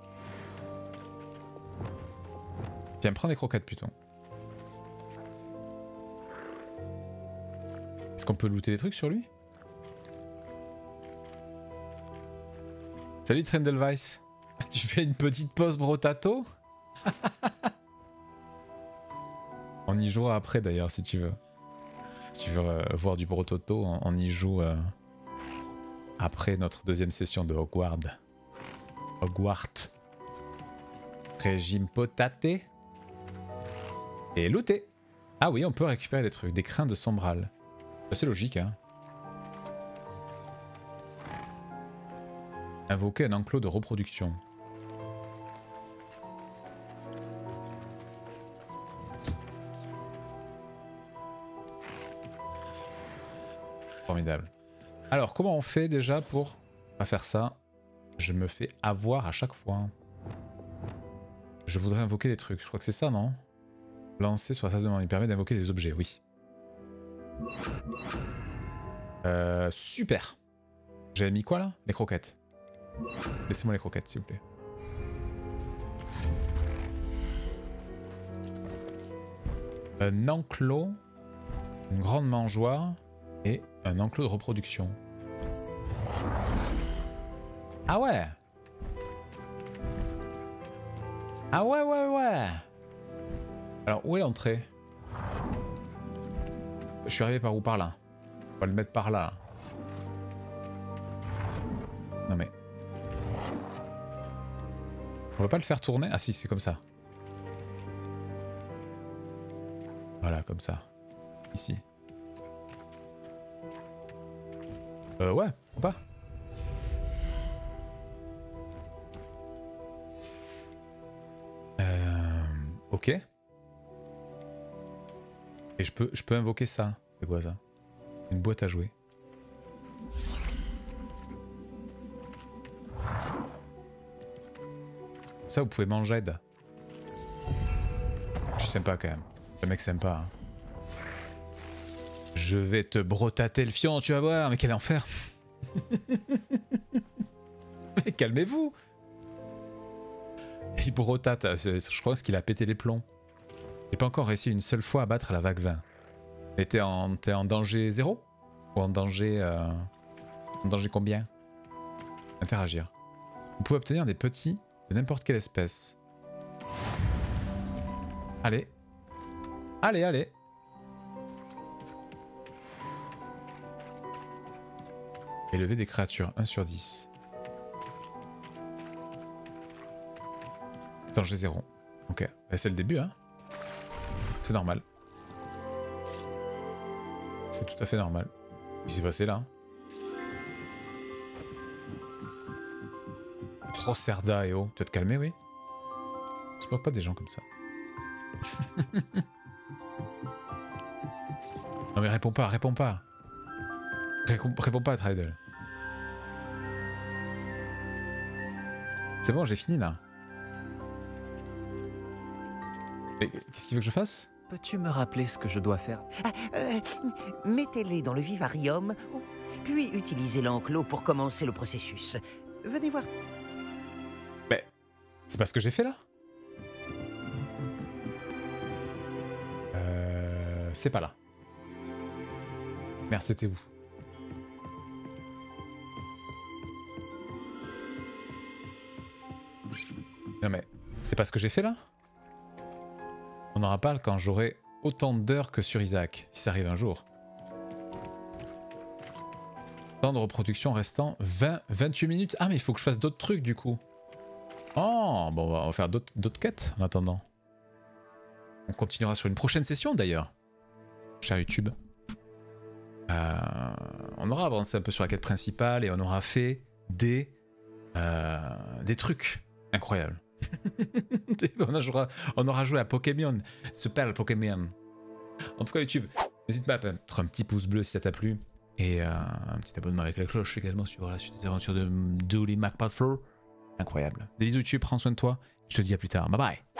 Viens, prends des croquettes plutôt. Est-ce qu'on peut looter des trucs sur lui? Salut Trendelweiss. Tu fais une petite pause brotato? On y jouera après d'ailleurs si tu veux. Si tu veux voir du brototo, on y joue après notre deuxième session de Hogwarts. Hogwarts. Régime potaté. Et looter. Ah oui, on peut récupérer des trucs. Des crins de sombral. C'est logique, hein. Invoquer un enclos de reproduction. Formidable. Alors, comment on fait déjà pour pas faire ça? Je me fais avoir à chaque fois. Je voudrais invoquer des trucs. Je crois que c'est ça, non? Lancer sur la table de demande. Il permet d'invoquer des objets, oui. Super. J'avais mis quoi, là? Les croquettes. Laissez-moi les croquettes, s'il vous plaît. Un enclos, une grande mangeoire et un enclos de reproduction. Ah ouais! Ah ouais, ouais, ouais! Alors, où est l'entrée? Je suis arrivé par où? Par là. On va le mettre par là. Non mais... On va pas le faire tourner? Ah si, c'est comme ça. Voilà, comme ça. Ici. Ouais, pas. Ok. Et je peux invoquer ça. C'est quoi ça? Une boîte à jouer. Ça, vous pouvez manger. Je suis sympa quand même. Le mec sympa. Hein. Je vais te brotater le fion, tu vas voir. Mais quel enfer. Mais calmez-vous. Il brotate. Je crois qu'il a pété les plombs. J'ai pas encore réussi une seule fois à battre la vague 20. Mais t'es en danger 0? Ou en danger... En danger combien? Interagir. Vous pouvez obtenir des petits de n'importe quelle espèce. Allez. Allez, allez. Élever des créatures, 1 sur 10. Danger 0. Ok, c'est le début, hein. C'est normal. C'est tout à fait normal. Ce qui s'est passé là. Procerda et oh, tu vas te calmer, oui. On se moque pas des gens comme ça. Non mais réponds pas, réponds pas. Réponds pas à Tridel. C'est bon, j'ai fini là. Qu'est-ce qu'il veut que je fasse? Peux-tu me rappeler ce que je dois faire? Mettez-les dans le vivarium, puis utilisez l'enclos pour commencer le processus. Venez voir. Mais c'est pas ce que j'ai fait là? C'est pas là. Merde, c'était où? Non mais, c'est pas ce que j'ai fait là? On en reparle quand j'aurai autant d'heures que sur Isaac, si ça arrive un jour. Temps de reproduction restant 28 minutes. Ah mais il faut que je fasse d'autres trucs du coup. Oh, bon on va faire d'autres quêtes en attendant. On continuera sur une prochaine session d'ailleurs. Cher YouTube. On aura avancé un peu sur la quête principale et on aura fait des trucs incroyables. on aura joué à Pokémon, Super Pokémon. En tout cas YouTube, n'hésite pas à mettre un petit pouce bleu si ça t'a plu. Et un petit abonnement avec la cloche également sur la suite des aventures de Dooley McPathflow. Incroyable. Des bisous YouTube, prends soin de toi. Je te dis à plus tard. Bye bye.